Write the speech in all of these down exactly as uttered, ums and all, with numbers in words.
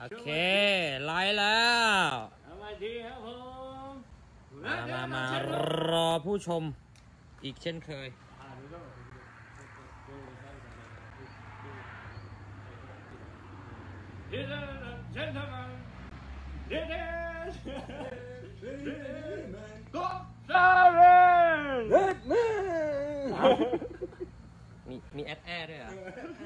โอเคไลฟ์แล้วสวัสดีครับผมมามามารอผู้ชมอีกเช่นเคยเดี๋ยวเช่นทำไมเดี๋ยวเดี๋ยวก็ซาเรนมีมีแอดแอร์ด้วยอ่ะ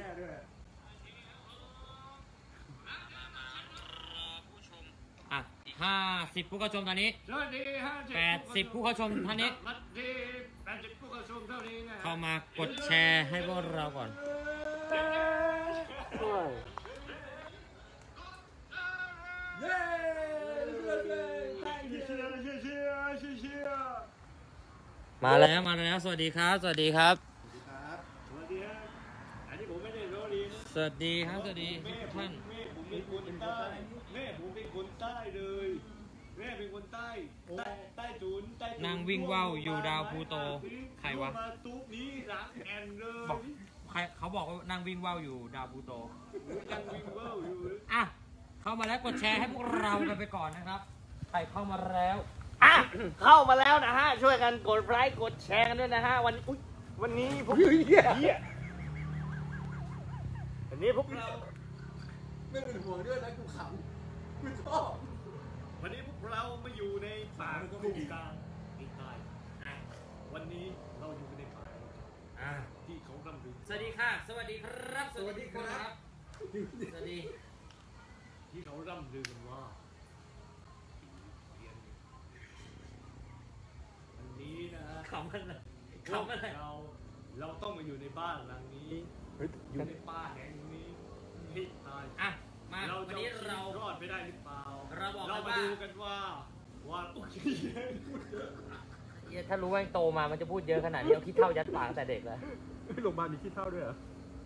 อ่ะห้าสิบผู้เข้าชมตอนนี้สวัสดีห้าสิบแปดสิบผู้เข้าชมท่านนี้สวัสดีแปดสิบผู้เข้าชมเท่านี้นะเข้ามากดแชร์ให้พวกเราก่อนเย้เชียร์เชียร์เชียร์เชียร์เชียร์มาแล้วมาแล้วสวัสดีครับสวัสดีครับสวัสดีครับสวัสดีครับอันนี้ผมไม่ได้ร้องเรียนนะสวัสดีครับสวัสดีทุกท่านแม่ผมเป็นคนใต้แม่ผมเป็นคนใต้เลยแม่เป็นคนใต้ใต้ใต้ศูนย์ใต้นางวิ่งว่าวอยู่ดาวพูโตใครวะมาตุ๊บนี้หลังแอนเลยบอกใครเขาบอกว่านางวิ่งว่าวอยู่ดาวพูโตนางวิ่งว่าวอยู่อ่ะเข้ามาแล้วกดแชร์ให้พวกเรากันไปก่อนนะครับใครเข้ามาแล้วอ่ะเข้ามาแล้วนะฮะช่วยกันกดไลค์กดแชร์กันด้วยนะฮะวันอุ๊ยวันนี้พวกเหี้ยวันนี้พวกเราไม่เป็นห่วงด้วยนะกูขำกูชอบวันนี้พวกเรามาอยู่ในป่าก็ไม่กลางไม่ใต้วันนี้เราอยู่ในป่าที่เขาร่ำลือสวัสดีค่ะสวัสดีครับสวัสดีครับสวัสดีที่เขาร่ำลือกันว่าวันนี้นะฮะขำอะไรขำอะไรเราเราต้องมาอยู่ในบ้านหลังนี้อยู่ในป่าแห่งนี้ที่ตายอ่ะมาวันนี้เรารอดไม่ได้หรือเปล่าเราบอกเรามาดูกันว่าว่าโอเคถ้ารู้ว่าโตมามันจะพูดเยอะขนาดนี้เอาขี้เท่ายัดปากแต่เด็กเลยโรงพยาบาลมีขี้เท่าด้วยเหรอ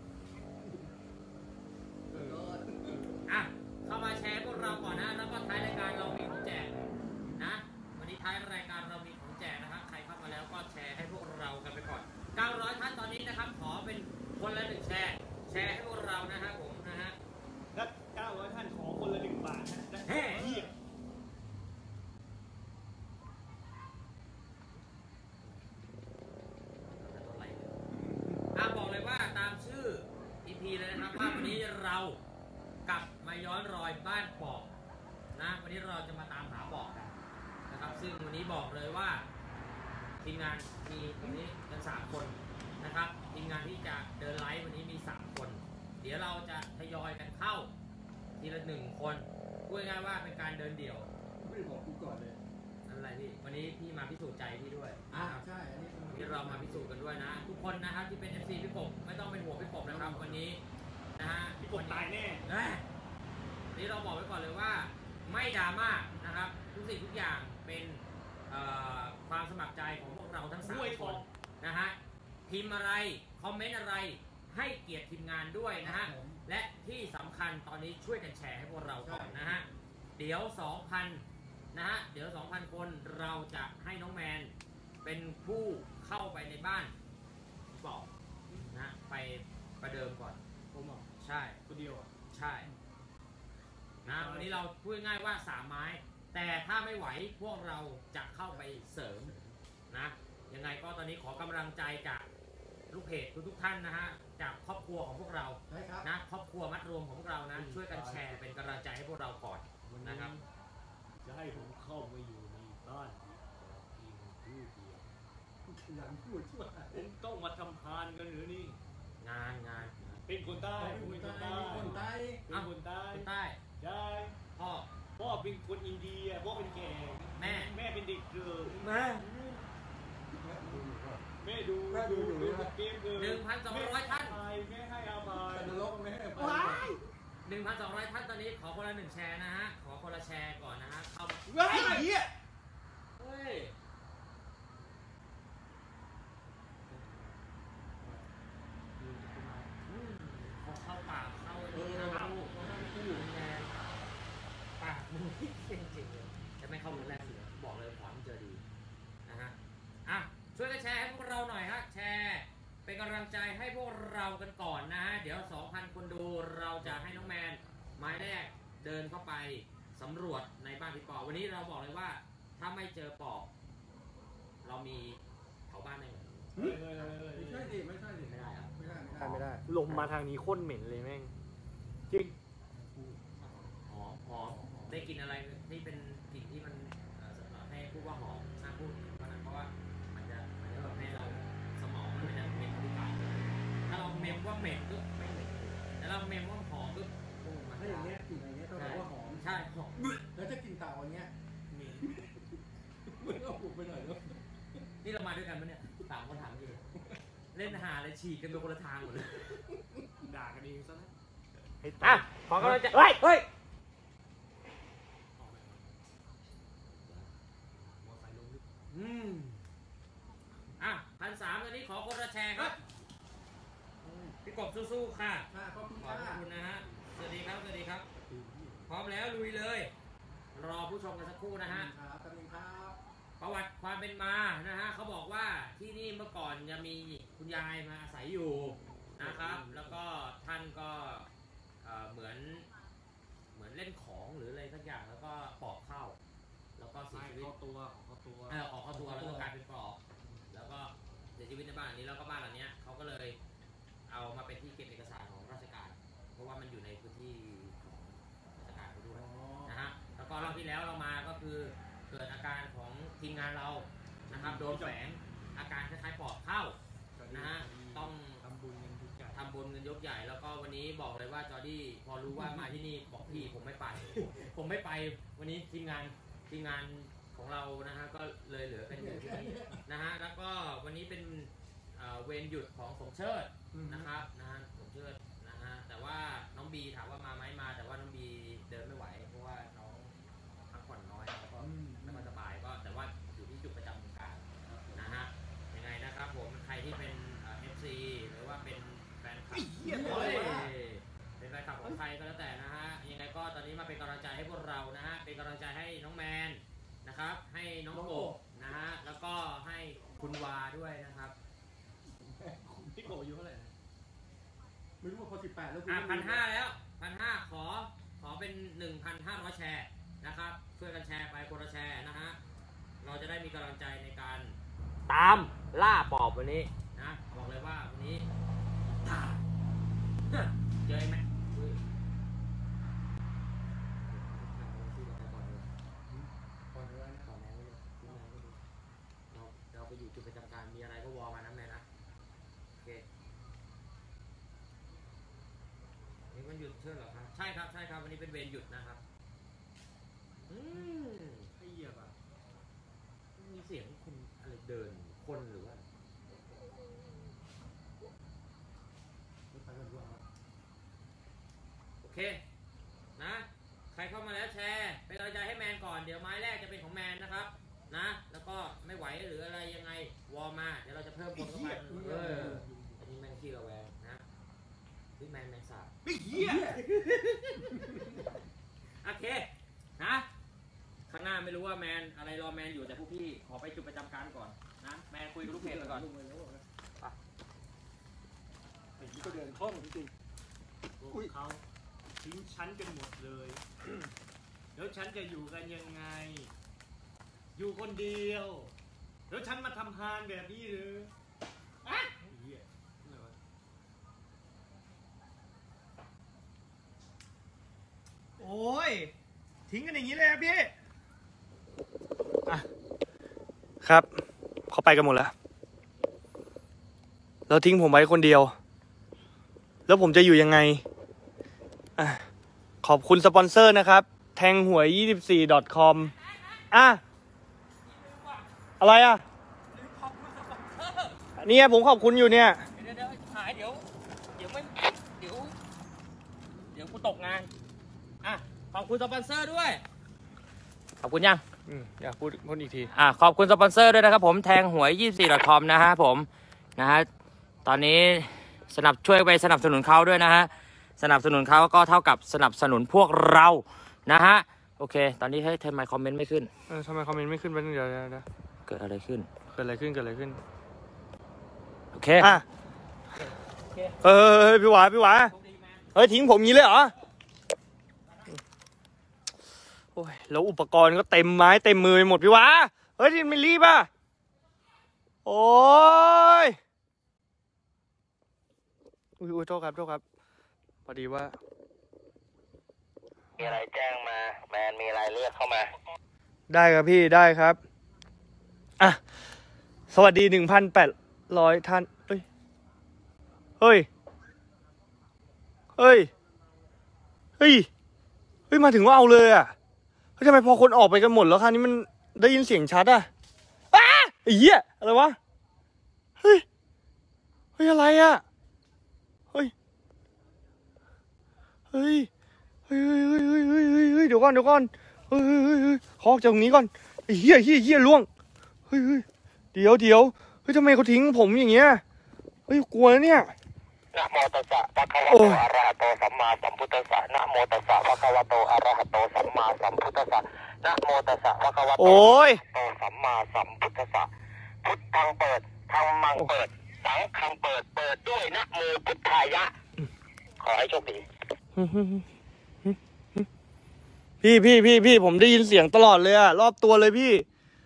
อ่ะเข้ามาแชร์พวกเราก่อนนะแล้วก็ท้ายรายการเรามีของแจกนะวันนี้ท้ายรายการเรามีของแจกนะครับใครเข้ามาแล้วก็แชร์ให้พวกเรากันไปก่อนเก้าร้อยท่านตอนนี้นะครับขอเป็นคนละหนึ่งแชร์แชร์ให้พวกเรานะฮะผมนะฮะแล้วเก้าร้อยท่านขอคนละหนึ่งบาทนะเฮ้ยอ่ะบอกเลยว่าตามชื่อ อี พี เลยนะครับว่าวันนี้เรากลับมาย้อนรอยบ้านปอกนะวันนี้เราจะมาตามหาปอกกันนะครับซึ่งวันนี้บอกเลยว่าทีมงานมีวันนี้กันสามคนนะครับทีมงานที่จะเดินไลฟ์วันนี้มีสามคนเดี๋ยวเราจะทยอยกันเข้าทีละหนึ่งคนพูดง่ายๆว่าเป็นการเดินเดี่ยวไม่ได้บอกกูก่อนเลยอะไรพี่วันนี้พี่มาพิสูจน์ใจพี่ด้วยอ่าใช่อันนี้ที่เรามาพิสูจน์กันด้วยนะทุกคนนะครับที่เป็น เอฟ ซี พี่กบไม่ต้องเป็นห่วงพี่กบนะครับวันนี้นะฮะพี่กบตายแน่นี่เราบอกไว้ก่อนเลยว่าไม่ดราม่านะครับทุกสิ่งทุกอย่างเป็นความสมัครใจของพวกเราทั้งสามคนนะฮะพิมพ์อะไรคอมเมนต์อะไรให้เกียรติทีมงานด้วยนะฮะและที่สำคัญตอนนี้ช่วยกันแชร์ให้พวกเราก่อนนะฮะเดี๋ยว สองพัน นะฮะเดี๋ยว สองพัน คนเราจะให้น้องแมนเป็นผู้เข้าไปในบ้านบอกนะไปประเดิมก่อนผมอ่ะใช่คนเดียวอ่ะใช่นะวันนี้เราพูดง่ายว่าสามไม้แต่ถ้าไม่ไหวพวกเราจะเข้าไปเสริมนะยังไงก็ตอนนี้ขอกำลังใจจากลูกเพจทุกๆท่านนะฮะจากครอบครัวของพวกเรานะครอบครัวมัดรวมของพวกเรานะช่วยกันแชร์เป็นกำลังใจให้พวกเราก่อนนะครับจะให้ผมเข้ามาอยู่ในบ้านอีกผู้เดียวหลังพูดช่วยผมต้องมาทำทานกันหรือนี่งานงานเป็นคนใต้เป็นคนใต้คนใต้เป็นคนใต้คนใต้ใช่พ่อพ่อเป็นคนอินเดียพ่อเป็นแขกแม่แม่เป็นเด็กเกิร์แม่แม่ดูแม่ดูดูเกมเกิร์หนึ่งพันสองร้อยท่านแม่ให้อาภัยนรกแม่ว้ายหนึ่งพันสองร้อยท่านตอนนี้ขอคนละหนึ่งแชร์นะฮะขอคนละแชร์ก่อนนะฮะเข้าเฮ้ยเหี้ยเฮ้ยเขาเข้าปากเข้าเออเข้าเข้าคู่แน่ปากมึงจริงจริงเลยจะไม่เข้ามือแรกสิบอกเลยขอให้เจอดีนะฮะอ่ะช่วยกันแชร์ให้พวกเราหน่อยฮะแชร์เป็นกำลังใจให้พวกเรากันก่อนนะฮะเดี๋ยว สองพัน คนดูเราจะให้น้องแมนหมายแรกเดินเข้าไปสำรวจในบ้านพี่ปอวันนี้เราบอกเลยว่าถ้าไม่เจอปอบเรามีเผาบ้านได้ไหมไม่ใช่ดิไม่ใช่ดิไม่ได้ครับไม่ได้ทำไม่ได้ลมมาทางนี้โคตรเหม็นเลยแม่งจริงหอมหอมได้กลิ่นอะไรที่เป็นกลิ่นที่มันเอ่อสำหรับให้พูดว่าหอมห้ามพูดเพราะนั้นเพราะว่ามันจะมันจะแบบให้เราสมองมันจะเหม็นทุกปากถ้าเราเมมว่าเหม็นก็ไม่เหม็นแต่เราเมมว่าหอมก็โอ้มันถ้าอย่างเงี้ยกลิ่นอะไรเงี้ยต้องบอกว่าหอมใช่หอมแล้วจะกลิ่นเต่าอย่างเงี้ยเหม็นมึงเอาหูไปหน่อยแล้วนี่เรามาด้วยกันปะเนี่ยสามคนถามจริงเล่นหาเลยฉีกกันไปคนละทางหมดเลยด่ากันเองซะแล้วอ่ะขอกำลังใจเฮ้ยเฮ้ยมอไซค์ลงลึกอืมอ่ะพันสามตอนนี้ขอคนละแชร์ครับพี่กบสู้ๆค่ะค่ะขอบคุณขอบค่ะคุณนะฮะสวัสดีครับสวัสดีครับ พร้อมแล้วลุยเลย รอผู้ชมกันสักครู่นะฮะครับแป๊บนึงครับประวัติความเป็นมานะฮะเขาบอกว่าที่นี่เมื่อก่อนจะมีคุณยายมาอาศัยอยู่นะครับ แล้วก็ท่านก็เอ่อเหมือนเหมือนเล่นของหรืออะไรสักอย่างแล้วก็ปอบเข้า แล้วก็เสียไม่ชีวิตเข้าตัวของเข้าตัวเออออกเข้าตัวแล้วก็กลายเป็นปอบแล้วก็เสียชีวิตในบ้านหลังนี้แล้วก็บ้านหลังเนี้ยเขาก็เลยเอามาเป็นที่เก็บเอกสารของราชการ เพราะว่ามันอยู่ในพื้นที่ของราชการไปด้วย นะฮะ แล้วก็รอบที่แล้วเรามาก็คือเกิดอาการของทีมงานเรา นะครับ โดนแฝงอาการคล้ายๆปอดเข้า นะฮะ ต้องทำบุญกันทุกอย่างทำบุญเงินยกใหญ่ แล้วก็วันนี้บอกเลยว่าจอร์ดี้พอรู้ว่ามาที่นี่บอกพี่ผมไม่ไป ผมไม่ไป วันนี้ทีมงานทีมงานของเรา นะฮะ ก็เลยเหลือกันอยู่ที่นี่ นะฮะ แล้วก็วันนี้เป็นเอ่อเวรหยุดของสมเชิด นะครับ นะฮะสมเชิดนะฮะ แต่ว่าน้องบีถามว่ามาไหมมา แต่ว่าน้องบีเดินไม่ไหว เพราะว่าน้องพักผ่อนน้อยแล้วก็ไม่ค่อยสบายก็แต่ว่าอยู่ที่จุดประจำการนะฮะ ยังไงนะครับผม ใครที่เป็นเอ่อ เอฟ ซี หรือว่าเป็นแฟนคลับโอ้ยเป็นแฟนคลับของใครก็แล้วแต่นะฮะ ยังไงก็ตอนนี้มาเป็นกำลังใจให้พวกเรานะฮะ เป็นกำลังใจให้น้องแมนนะครับ ให้น้องโกบนะฮะ แล้วก็ให้คุณวาด้วยนะครับพี่โกอายุเท่าไหร่นะไม่รู้ว่าคนสิบแปดแล้วอ่ะพันห้าแล้วพันห้าขอขอเป็นหนึ่งพันห้าร้อยแชร์นะครับช่วยกันแชร์ไปคนละแชร์นะฮะเราจะได้มีกำลังใจในการตามล่าปอบวันนี้นะบอกเลยว่าวันนี้เจอไหมอุ้ยก่อนเลยก่อนแม่เลยเราเราไปอยู่จุดประจำการมีอะไรก็วอลมานะแม่นะโอเค นี่มันหยุดเชื่อเหรอครับใช่ครับใช่ครับวันนี้เป็นเวรหยุดนะครับอืมไอ้เหี้ยป่ะมีเสียงคนอะไรเดินคนหรือว่าโอเคนะใครเข้ามาแล้วแชร์เป็นกำลังใจให้แมนก่อนเดี๋ยวไม้แรกจะเป็นของแมนนะครับนะแล้วก็ไม่ไหวหรืออะไรยังไงวอลมาเดี๋ยวเราจะเพิ่มคนเข้าไปเอออันนี้แมนขี้ระแวงนะพี่แมนแมนสาบไอ้เหี้ยโอเค นะ ข้างหน้าไม่รู้ว่าแมนอะไรรอแมนอยู่แต่พวกพี่ขอไปจุดประจำการก่อนนะ แมนคุยกับลูกเพจไปก่อนไอ้นี่ก็เดินคล่องจริงพวกเขาทิ้งฉันกันหมดเลย แล้วฉันจะอยู่กันยังไง อยู่คนเดียว แล้วฉันมาทำฮานแบบนี้หรืออะไอ้เหี้ยอะไรวะโอ้ยทิ้งกันอย่างนี้เลยครับพี่อ่ะครับเขาไปกันหมดแล้วแล้วทิ้งผมไว้คนเดียว แล้วผมจะอยู่ยังไงอ่ะขอบคุณสปอนเซอร์นะครับแทงหวย ยี่สิบสี่ ดอท คอม อ่ะอะไรอ่ะเนี่ยผมขอบคุณอยู่เนี่ยเดี๋ยวเดี๋ยวหายเดี๋ยว เดี๋ยวไม่ เดี๋ยว เดี๋ยวกูตกงาน อ่ะ ขอบคุณสปอนเซอร์ด้วย ขอบคุณยังอืมอยากพูดพูดอีกทีอ่ะขอบคุณสปอนเซอร์ด้วยนะครับผมแทงหวย ยี่สิบสี่ ดอท คอม นะฮะผมนะฮะตอนนี้สนับช่วยไปสนับสนุนเขาด้วยนะฮะสนับสนุนเขาก็เท่ากับสนับสนุนพวกเรานะฮะโอเค ตอนนี้ให้ทำไมคอมเมนต์ไม่ขึ้นเออทำไมคอมเมนต์ไม่ขึ้นไปบนึงเดี๋ยวเดี๋ยวเดี๋ยวเกิดอะไรขึ้นเกิดอะไรขึ้นเกิดอะไรขึ้นโอเคอ่ะเออเฮ้ยพี่หวาพี่หวาเฮ้ยทิ้งผมงี้เลยเหรอโอ้ยแล้วอุปกรณ์ก็เต็มไม้เต็มมือไปหมดพี่วะเฮ้ยไม่รีบอ่ะโอ้ยอุ้ยอุ้ยโทษครับโทษครับพอดีว่ามีอะไรแจ้งมาแมนมีอะไรเรียกเข้ามาได้ครับพี่ได้ครับอ่ะสวัสดีหนึ่งพันแปดร้อยท่านเฮ้ยเฮ้ยเฮ้ยเฮ้ยเฮ้ยมาถึงว่าเอาเลยอ่ะเฮ้ยทำไมพอคนออกไปกันหมดแล้วคราวนี้มันได้ยินเสียงชัดอ่ะอ้าไอ้เหี้ยอะไรวะเฮ้ยเฮ้ยอะไรอ่ะเฮ้ยเฮ้ยเฮ้ยเฮ้ยเฮ้ยเฮ้ยเฮ้ยเฮ้ยเฮ้ยเดี๋ยวก่อนเดี๋ยวก่อนเฮ้ยเฮ้ยเฮ้ยเฮ้ยขอออกจากตรงนี้ก่อนไอ้เหี้ยเหี้ยเหี้ยล่วงเฮ้ยเฮ้ยเดี๋ยวเดี๋ยวเฮ้ยทำไมเขาทิ้งผมอย่างเงี้ยเฮ้ยกลัวนะเนี่ยนะโมตัสสะภะคะวะโตอะระหะโตสัมมาสัมพุทธัสสะนะโมตัสสะภะคะวะโตอะระหะโตสัมมาสัมพุทธัสสะนะโมตัสสะภะคะวะโตอะระหะโตสัมมาสัมพุทธัสสะพุทธังเปิดธัมมังเปิดสังฆังเปิดเปิดด้วยนะโมพุทธายะขอให้โชคดีพี่พี่พี่พี่ผมได้ยินเสียงตลอดเลยอะรอบตัวเลยพี่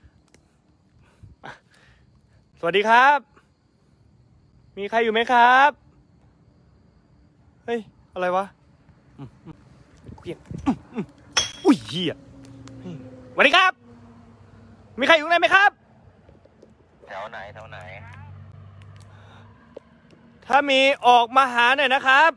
สวัสดีครับมีใครอยู่ไหมครับเฮ้ยอะไรวะเฮียอุ้ยเฮียสวัสดีครับมีใครอยู่ไหนไหมครับแถวไหนแถวไหนถ้ามีออกมาหาหน่อยนะครับ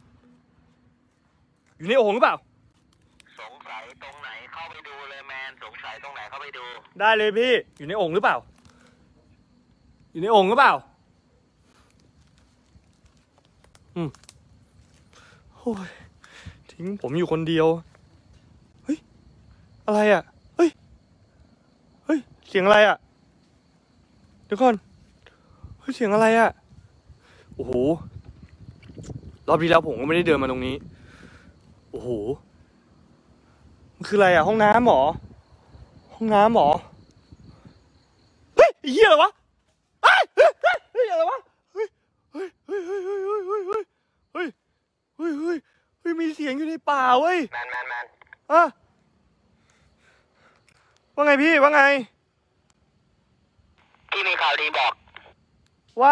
อยู่ในโอ่งหรือเปล่าสงสัยตรงไหนเข้าไปดูเลยแมนสงสัยตรงไหนเข้าไปดูได้เลยพี่อยู่ในโอ่งหรือเปล่าอยู่ในโอ่งหรือเปล่าอืมโอ้ยทิ้งผมอยู่คนเดียวเฮ้ยอะไรอ่ะเฮ้ยเฮ้ยเสียงอะไรอ่ะเดี๋ยวก่อนเฮ้ยเสียงอะไรอ่ะโอ้โหรอบที่แล้วผมก็ไม่ได้เดินมาตรงนี้โอ้โหมันคืออะไรอ่ะห้องน้ำหรอห้องน้ำหรอเฮ้ยเหี้ยอะไรวะเฮ้ยเฮ้ยเฮ้ยอะไรวะเฮ้ยเฮ้ยเฮ้ยเฮ้ยเฮ้ยเฮ้ยเฮ้ยเฮ้ยเฮ้ยเฮ้ยเฮ้ยมีเสียงอยู่ในป่าเว้ยแมนแมนแมนอ่ะว่าไงพี่ว่าไงพี่มีข่าวดีบอกว่า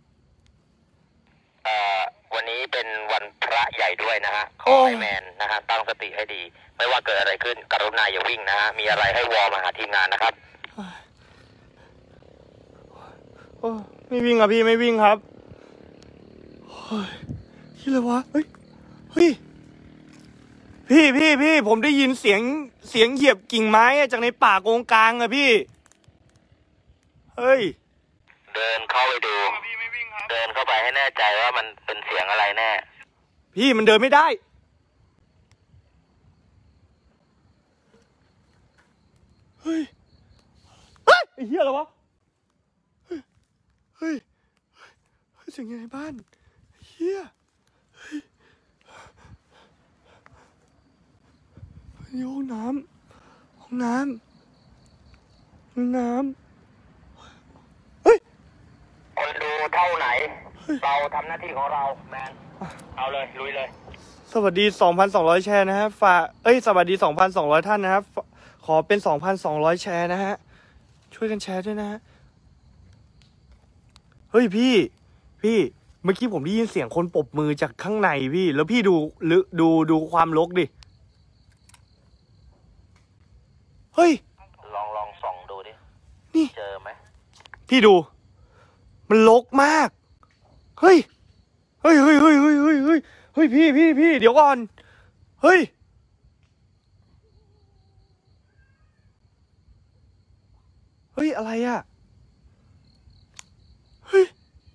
เอ่อวันนี้เป็นวันพระใหญ่ด้วยนะฮะขอให้แมนนะฮะตั้งสติให้ดีไม่ว่าเกิดอะไรขึ้นกรุณาอย่าวิ่งนะฮะมีอะไรให้วอลมาหาทีมงานนะครับไม่วิ่งอ่ะพี่ไม่วิ่งครับเฮ้ยที่อะไรวะเฮ้ยเฮ้ยพี่พี่พี่ผมได้ยินเสียงเสียงเหยียบกิ่งไม้จากในป่าโกงกลางอะพี่เฮ้ยเดินเข้าไปดูเดินเข้าไปให้แน่ใจว่ามันเป็นเสียงอะไรแน่พี่มันเดินไม่ได้เฮ้ยเฮ้ยไอ้เหี้ยอะไรวะเฮ้ยเฮ้ยเฮ้ยเสียงในบ้านเหี้ยเฮ้ยห้องน้ำห้องน้ำห้องน้ำเฮ้ยคนดูเท่าไหนเราทำหน้าที่ของเราแมนเอาเลยลุยเลยสวัสดี สองพันสองร้อย แชร์นะฮะฝากเอ้ยสวัสดี สองพันสองร้อย ท่านนะครับขอเป็น สองพันสองร้อย แชร์นะฮะช่วยกันแชร์ด้วยนะฮะเฮ้ยพี่พี่เมื่อกี้ผมได้ยินเสียงคนปรบมือจากข้างในพี่แล้วพี่ดูหรือดูดูความรกดิเฮ้ยลองลองส่องดูดินี่เจอไหมพี่ดูมันรกมากเฮ้ยเฮ้ยเฮ้ยเฮ้ยเฮ้ยเฮ้ยเฮ้ยเฮ้ยพี่พี่พี่เดี๋ยวก่อนเฮ้ยเฮ้ยอะไรอ่ะเฮ้ย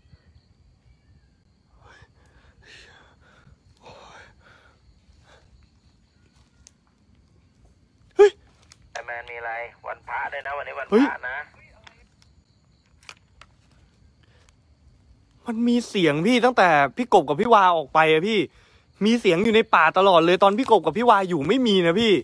เฮ้ยไอแมนมีอะไรวันพระด้วยนะวันนี้วันพระนะมันมีเสียงพี่ตั้งแต่พี่กบกับพี่วาออกไปอะพี่มีเสียงอยู่ในป่าตลอดเลยตอนพี่กบกับพี่วาอยู่ไม่มีนะพี่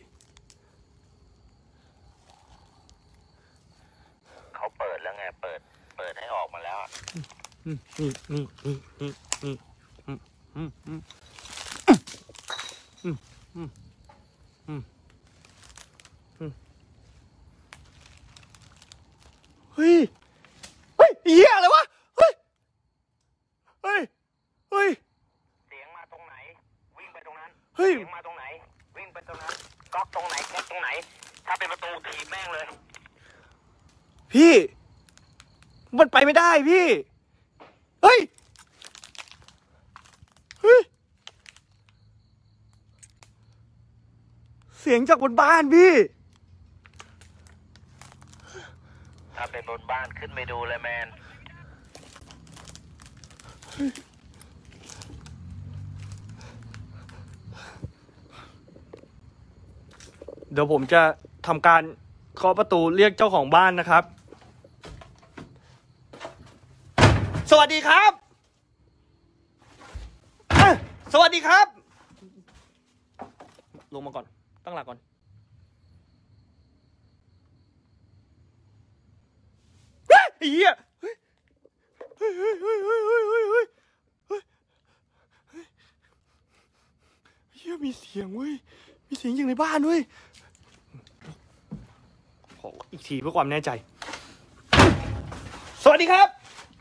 เขาเปิดแล้วไงเปิดเปิดให้ออกมาแล้วอ่ะนี่นี่นี่นี่นี่อืมอืมอืมอืมอืมอืมเฮ้ยเฮ้ยเหี้ยอะไรวะเฮ้ยเฮ้ยเฮ้ยเสียงมาตรงไหนวิ่งไปตรงนั้นเฮ้ยเสียงมาตรงไหนวิ่งไปตรงนั้นก๊อกตรงไหนแก๊กตรงไหนถ้าเป็นประตูถีบแม่งเลยพี่มันไปไม่ได้พี่เฮ้ยเฮ้ยเสียงจากบนบ้านพี่ถ้าเป็นบนบ้านขึ้นไปดูเลยแมนเดี๋ยวผมจะทำการเคาะประตูเรียกเจ้าของบ้านนะครับสวัสดีครับอ่ะสวัสดีครับลงมาก่อนตั้งหลักก่อนเฮ้ยไอ้เหี้ยเฮ้ยเฮ้ยเฮ้ยเฮ้ยเฮ้ยเฮ้ยเฮ้ยเฮ้ยเฮ้ยเหี้ยมีเสียงเว้ยมีเสียงอย่างในบ้านเว้ยขออีกทีเพื่อความแน่ใจสวัสดีครับ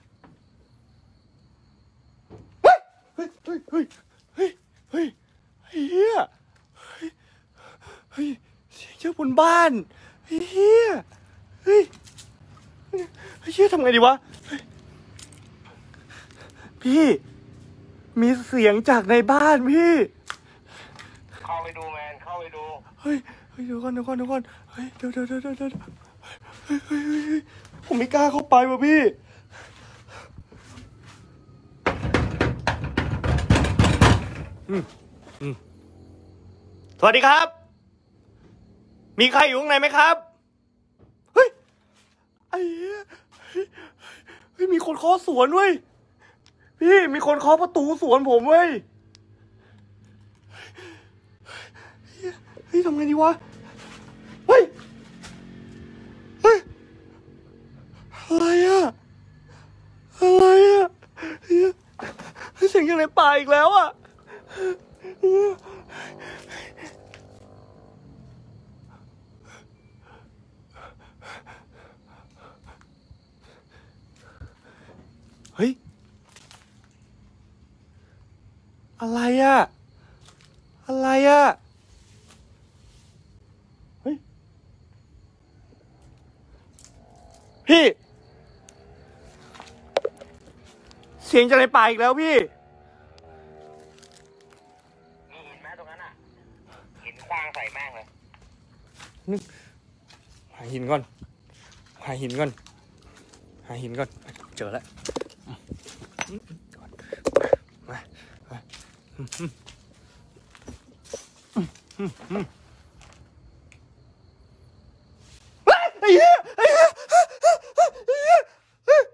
เฮ้ยเฮ้ยเฮ้ยเฮ้ยเฮ้ยเฮ้ยเฮียเฮ้ยเฮ้ยเสียงจากบนบ้านเฮียเฮ้ยเฮียทำไงดีวะพี่มีเสียงจากในบ้านพี่เข้าไปดูแมนเข้าไปดูเฮ้ยเฮ้ยเดี๋ยวก่อนเดี๋ยวก่อนเดี๋ยวก่อนเฮ้ยเดี๋ยวเดี๋ยวเดี๋ยวเดี๋ยวเดี๋ยวเฮ้ยเฮ้ยเฮ้ยเฮ้ยผมไม่กล้าเข้าไปว่ะพี่อืมอืมสวัสดีครับ มีใครอยู่ข้างในไหมครับเฮ้ยไอ้เหี้ยเฮ้ยเฮ้ยมีคนเคาะสวนเว้ยพี่มีคนเคาะประตูสวนผมเว้ยเฮ้ยทำไงดีวะเฮ้ยเฮ้ยอะไรอะอะไรอะเฮ้ยเฮ้ยเสียงอย่างในป่าอีกแล้วอะเฮ้ยอะไรอะอะไรอะเฮ้ยพี่เสียงจากในป่าอีกแล้วพี่มีหินไหมตรงนั้นอ่ะหินคว้างใส่แม่งเลยนึกหาหินก่อนหาหินก่อนหาหินก่อนเจอแล้วมามาไอ้เหี้ยไอ้เหี้ยไอ้เหี้ยไอ้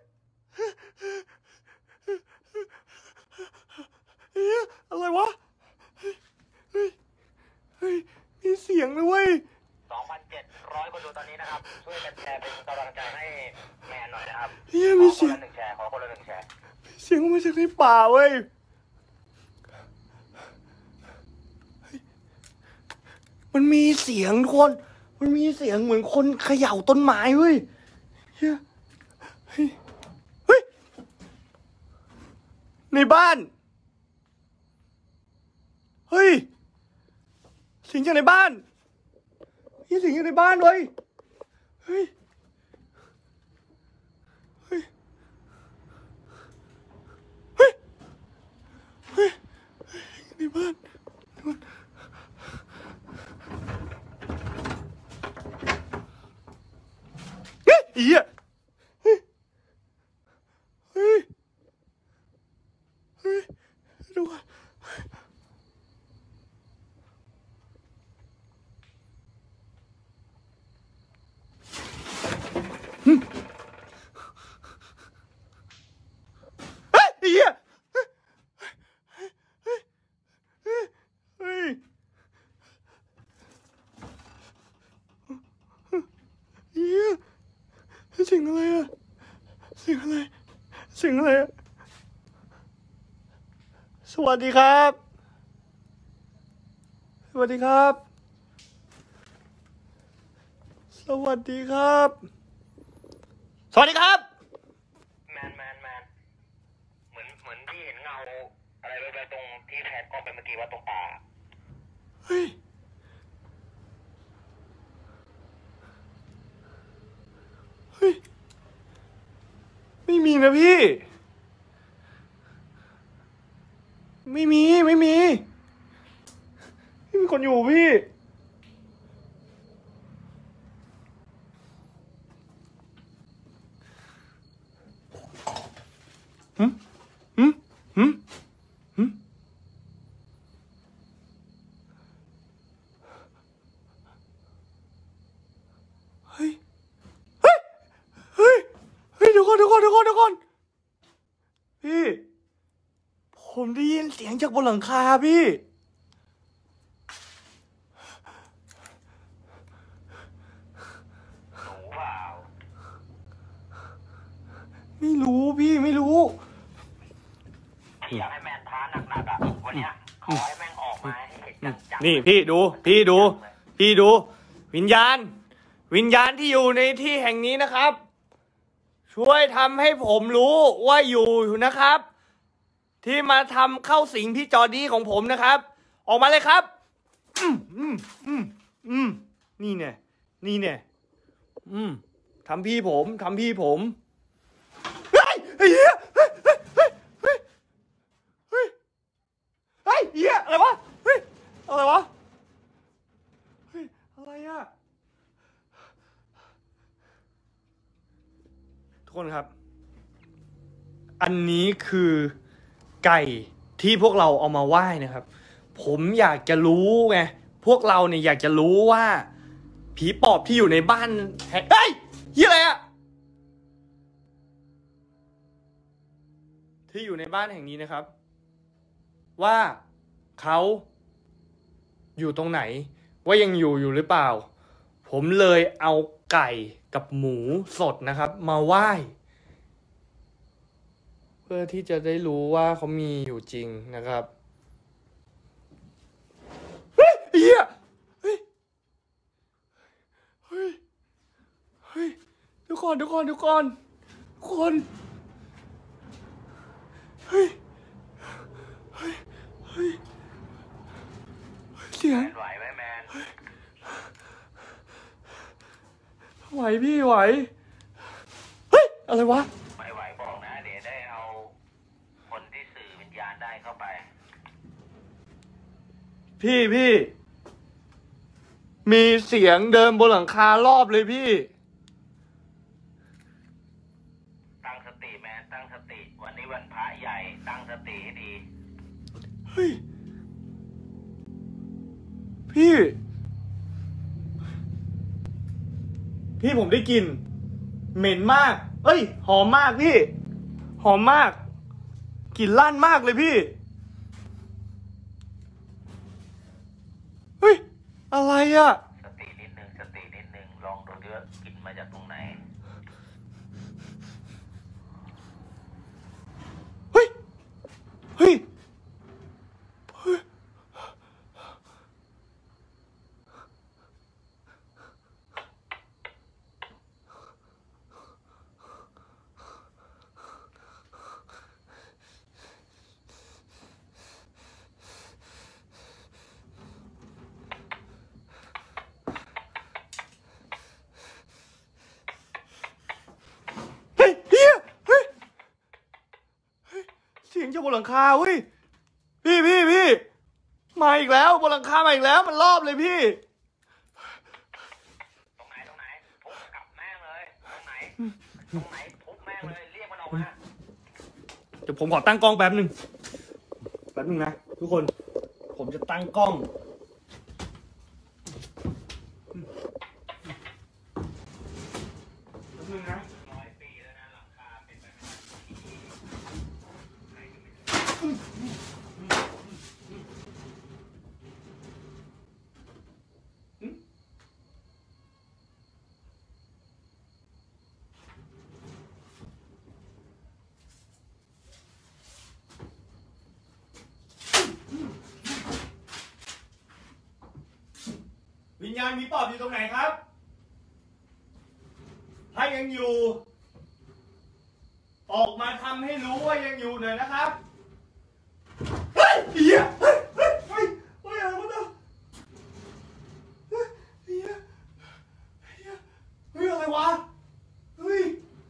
เหี้ยอะไรวะเฮ้ยเฮ้ยเฮ้ยมีเสียงเลยเว้ยสองพันเจ็ดร้อยคนดูตอนนี้นะครับ ช่วยกันแชร์เป็นกำลังใจให้แมนหน่อยนะครับเฮียขมีอคเสีนยงละหนึ่งแชร์ขอคนละหนึ่งแชร์เสียงมาจากในป่าเว้ยเฮ้ยมันมีเสียงทุกคนมันมีเสียงเหมือนคนเขย่าต้นไม้เว้ยเฮียเฮ้ยเฮ้ยในบ้านเฮ้ยเสียงจากในบ้านเฮียเสียงจากในบ้านเว้ยเฮ้ยเฮ้ยเฮ้ยเฮ้ยในบ้านเฮ้ยอีอ่ะเฮ้ยเฮ้ยเฮ้ยดูว่าเฮ้ยอีอ่ะเฮ้ยเฮ้ยเฮ้ยเฮ้ยอีอ่ะเสียงอะไรอ่ะเสียงอะไรเสียงอะไรอ่ะสวัสดีครับ สวัสดีครับ สวัสดีครับสวัสดีครับแมนแมนแมนเหมือนเหมือนที่เห็นเงาอะไรไปตรงที่แพนกล้องไปเมื่อกี้ว่าตรงป่าเฮ้ยเฮ้ยไม่มีนะพี่ไม่มีไม่มีไม่มีคนอยู่พี่หืมหืมหืมหืมเฮ้ยเฮ้ยเฮ้ยเฮ้ยเดี๋ยวก่อนเดี๋ยวก่อนเดี๋ยวก่อนเดี๋ยวก่อนพี่ผมได้ยินเสียงจากบนหลังคาพี่หนูเปล่าไม่รู้พี่ไม่รู้พี่อยากให้แมนท้าหนักๆอ่ะวันเนี้ยขอให้แม่งออกมาให้เห็นจังๆนี่พี่ดูพี่ดู พี่ดู วิญญาณ วิญญาณที่อยู่ในที่แห่งนี้นะครับ ช่วยทำให้ผมรู้ว่าอยู่นะครับ ที่มาทำเข้าสิงพี่จอร์ดี้ของผมนะครับ ออกมาเลยครับ อืมอืมอืมอืมนี่เนี่ยนี่เนี่ยอืมทำพี่ผมทำพี่ผมเฮ้ยเฮ้ยเฮ้ยเฮ้ยเฮ้ยเฮ้ยเฮ้ยเหี้ยอะไรวะเฮ้ยอะไรวะเฮ้ยอะไรอะทุกคนครับ อันนี้คือไก่ที่พวกเราเอามาไหว้นะครับ ผมอยากจะรู้ไงพวกเราเนี่ยอยากจะรู้ว่า ผีปอบที่อยู่ในบ้านแห่งเฮ้ยเหี้ยอะไรอะที่อยู่ในบ้านแห่งนี้นะครับ ว่าเขาอยู่ตรงไหนว่ายังอยู่อยู่หรือเปล่า ผมเลยเอาไก่กับหมูสดนะครับ มาไหว้เพื่อที่จะได้รู้ว่าเขามีอยู่จริงนะครับเฮ้ยเฮียเฮ้ยเฮ้ยเฮ้ยเดี๋ยวก่อนเดี๋ยวก่อนเดี๋ยวก่อนทุกคนเฮ้ยเฮ้ยเฮ้ยเสียงแมนไหวไหมแมนไหวพี่ไหวเฮ้ยอะไรวะไม่ไหวบอกนะเดี๋ยวได้เอาคนที่สื่อวิญญาณได้เข้าไปพี่พี่มีเสียงเดินบนหลังคารอบเลยพี่ตั้งสติแมนตั้งสติ วันนี้วันพระใหญ่ตั้งสติให้ดีเฮ้ยพี่ พี่ผมได้กลิ่นเหม็นมากเอ้ยหอมมากพี่หอมมากกลิ่นลั่นมากเลยพี่เฮ้ยอะไรอะสตินิดนึงสตินิดนึงลองดูดิว่ากลิ่นมาจากตรงไหนเฮ้ยเฮ้ยเฮ้ยเฮ้ยเฮียเฮ้ยเฮ้ยเสียงจากบนหลังคาเว้ยพี่พี่พี่มาอีกแล้วบนหลังคามาอีกแล้วมันรอบเลยพี่ตรงไหนตรงไหนทุบกลับแม่งเลยตรงไหนตรงไหนทุบแม่งเลยเรียกมันออกมาเดี๋ยวผมขอตั้งกล้องแป๊บหนึ่งแป๊บหนึ่งนะทุกคนผมจะตั้งกล้องแป๊บหนึ่งนะร้อยปีแล้วนะหลังคาเป็นแบบนี้วิญญาณมีปอบอยู่ตรงไหนครับถ้ายังอยู่ออกมาทำให้รู้ว่ายังอยู่หน่อยนะครับ เฮ้ยเฮียเฮ้ยเฮ้ยเฮ้ยเฮ้ยอะไรวะเนี่ยเฮ้ยเฮียเฮียเฮ้ยอะไรวะเฮ้ย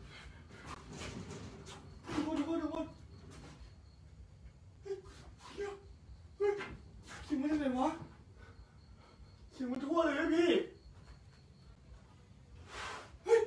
ดูก่อนดูก่อนดูก่อนเฮ้ยเฮียเฮ้ยเสียงมันยังไงวะเสียงมันทั่วเลยนะพี่เฮ้ย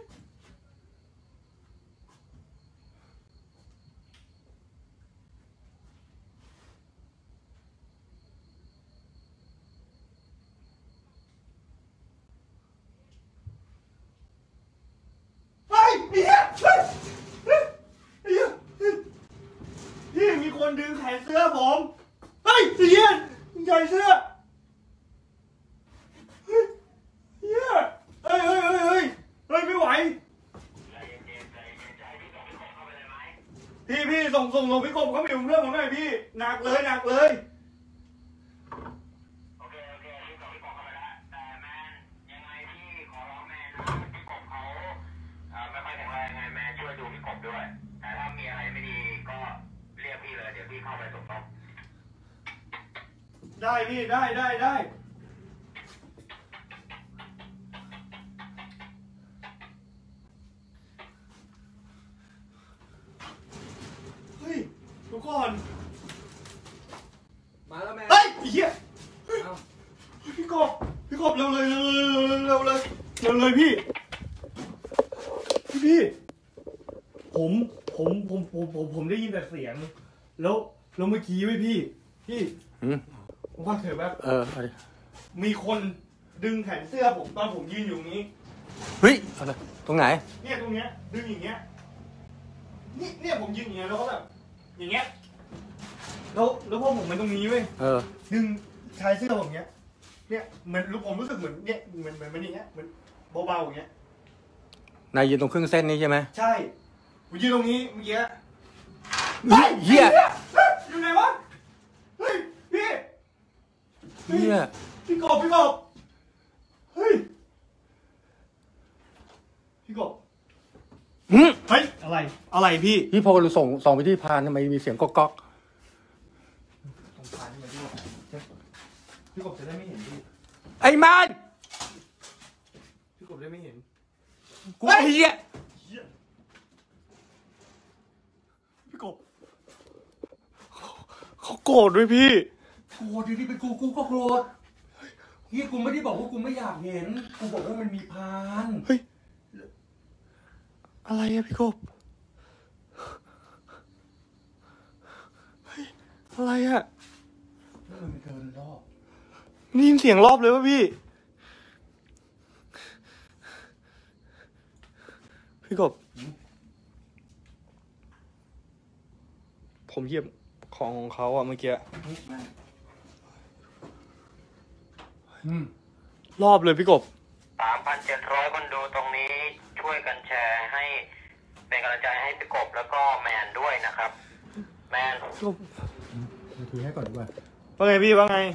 เฮียเฮ้ยเฮ้ยเฮียเฮ้ยพี่มีคนดึงแขนเสื้อผมเฮ้ยเฮียใหญ่เสื้อเฮ้ยเฮียเฮ้ยเฮ้ยเฮ้ยเฮ้ยเฮ้ยไม่ไหวพี่พี่ส่งส่งส่งพี่กบเข้าไปดูเรื่องผมหน่อยพี่หนักเลยหนักเลยโอเคโอเคพี่กบพี่กบเข้าไปแล้วแต่แมนยังไงพี่ขอร้องแมนนะพี่กบเขาเอ่อไม่ค่อยแข็งแรงไงแมนช่วยดูพี่กบด้วย แต่ถ้ามีอะไรไม่ดีก็เรียกพี่เลยเดี๋ยวพี่เข้าไปสมทบได้พี่ได้ได้ได้เฮ้ยทุกคนมาแล้วแม่เฮ้ยไอ้เหี้ยเฮ้ยเอาพี่กบพี่กบเร็วเลยเร็วเลยเร็วเลยเร็วเลยพี่พี่พี่ผมผมผมผมผมผมได้ยินแต่เสียงแล้วแล้วเมื่อกี้ไว้พี่พี่อืมผมว่าเถอะแบบเอออะไรมีคนดึงแขนเสื้อผมตอนผมยืนอยู่ตรงนี้เฮ้ยอะไรตรงไหนเนี่ยตรงเนี้ยดึงอย่างเงี้ยนี่เนี่ยผมยืนอย่างเงี้ยแล้วก็แบบอย่างเงี้ยแล้วแล้วพอผมมันตรงนี้เว้ยเออดึงชายเสื้อผมเงี้ยเนี่ยเหมือนรู้ผมรู้สึกเหมือนเนี่ยเหมือนเหมือนมันอย่างเงี้ยเหมือนเบาๆอย่างเงี้ยนายยืนตรงครึ่งเส้นนี้ใช่ไหมใช่ผมยืนตรงนี้เมื่อกี้เฮ้ยเหี้ยเฮ้ยอยู่ไหนวะเฮ้ยพี่เหี้ยพี่กบพี่กบเฮ้ยพี่กบอืมเฮ้ยอะไรอะไรพี่พี่พอเราส่งส่งไปที่พานทำไมมีเสียงก๊อกก๊อกสงสารพี่กบพี่กบจะได้ไม่เห็นพี่ไอ้มันพี่กบได้ไม่เห็นกูไอ้เหี้ยเหี้ยพี่กบเขาโกรธด้วยพี่โกรธดิเป็นกูกูก็โกรธเฮียกูไม่ได้บอกว่ากูไม่อยากเห็นกูบอกว่ามันมีพานเฮ้ยอะไรอะพี่กบเฮ้ยอะไรอะแล้วมันเดินรอบได้ยินเสียงรอบเลยวะพี่พี่กบผมเหยียบของของเขาอะเมื่อกี้อืมรอบเลยพี่กบสามพันเจ็ดร้อยคนดูตรงนี้ช่วยกันแชร์ให้เป็นกำลังใจให้พี่กบแล้วก็แมนด้วยนะครับ แมนพี่กบมาถือให้ก่อนดีกว่าว่าไงพี่ว่าไง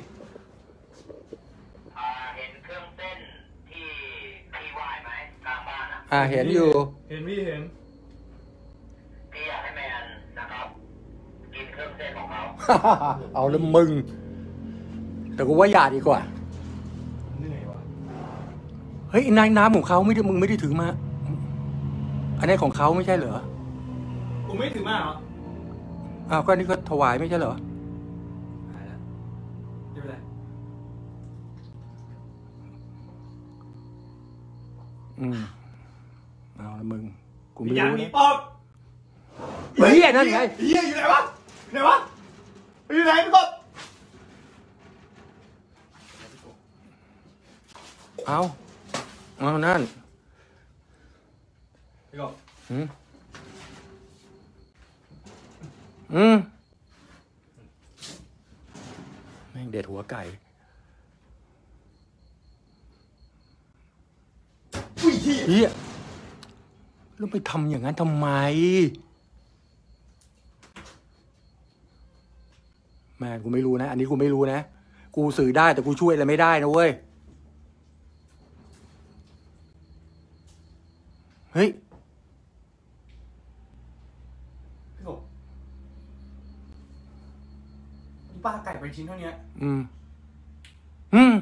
อ่าเห็นเครื่องเส้นที่ที่ไหว้ไหมกลางบ้านอ่ะอ่าเห็นอยู่เห็นพี่เห็นพี่อยากให้แมนนะครับ กินเครื่องเส้นของเขาเอาแล้วมึง แต่กูว่าอย่าดีกว่าเหนื่อยวะเฮ้ยนายน้ำของเขาไม่ได้มึงไม่ได้ถือมา อันนี้ของเขาไม่ใช่เหรอผมไม่ถือมาเหรออ้าวก็นี่ก็ถวายไม่ใช่เหรอหายแล้วไม่เป็นไรอืมเอาละมึง กูมีไม่ยางรู้มีนะปอบเฮ้ยนั่นไงเฮียอยู่ไหนวะอยู่ไหนวะอยู่ไหนพี่กบเอาเอานั่นพี่กบอืมอืมแม่งเด็ดหัวไก่อุ้ยเฮียเฮียแล้วไปทำอย่างนั้นทำไม แม่กูไม่รู้นะ อันนี้กูไม่รู้นะ กูสื่อได้แต่กูช่วยอะไรไม่ได้นะเว้ย เฮ้ยไก่เป็นชิ้นเท่านี้อืม อืม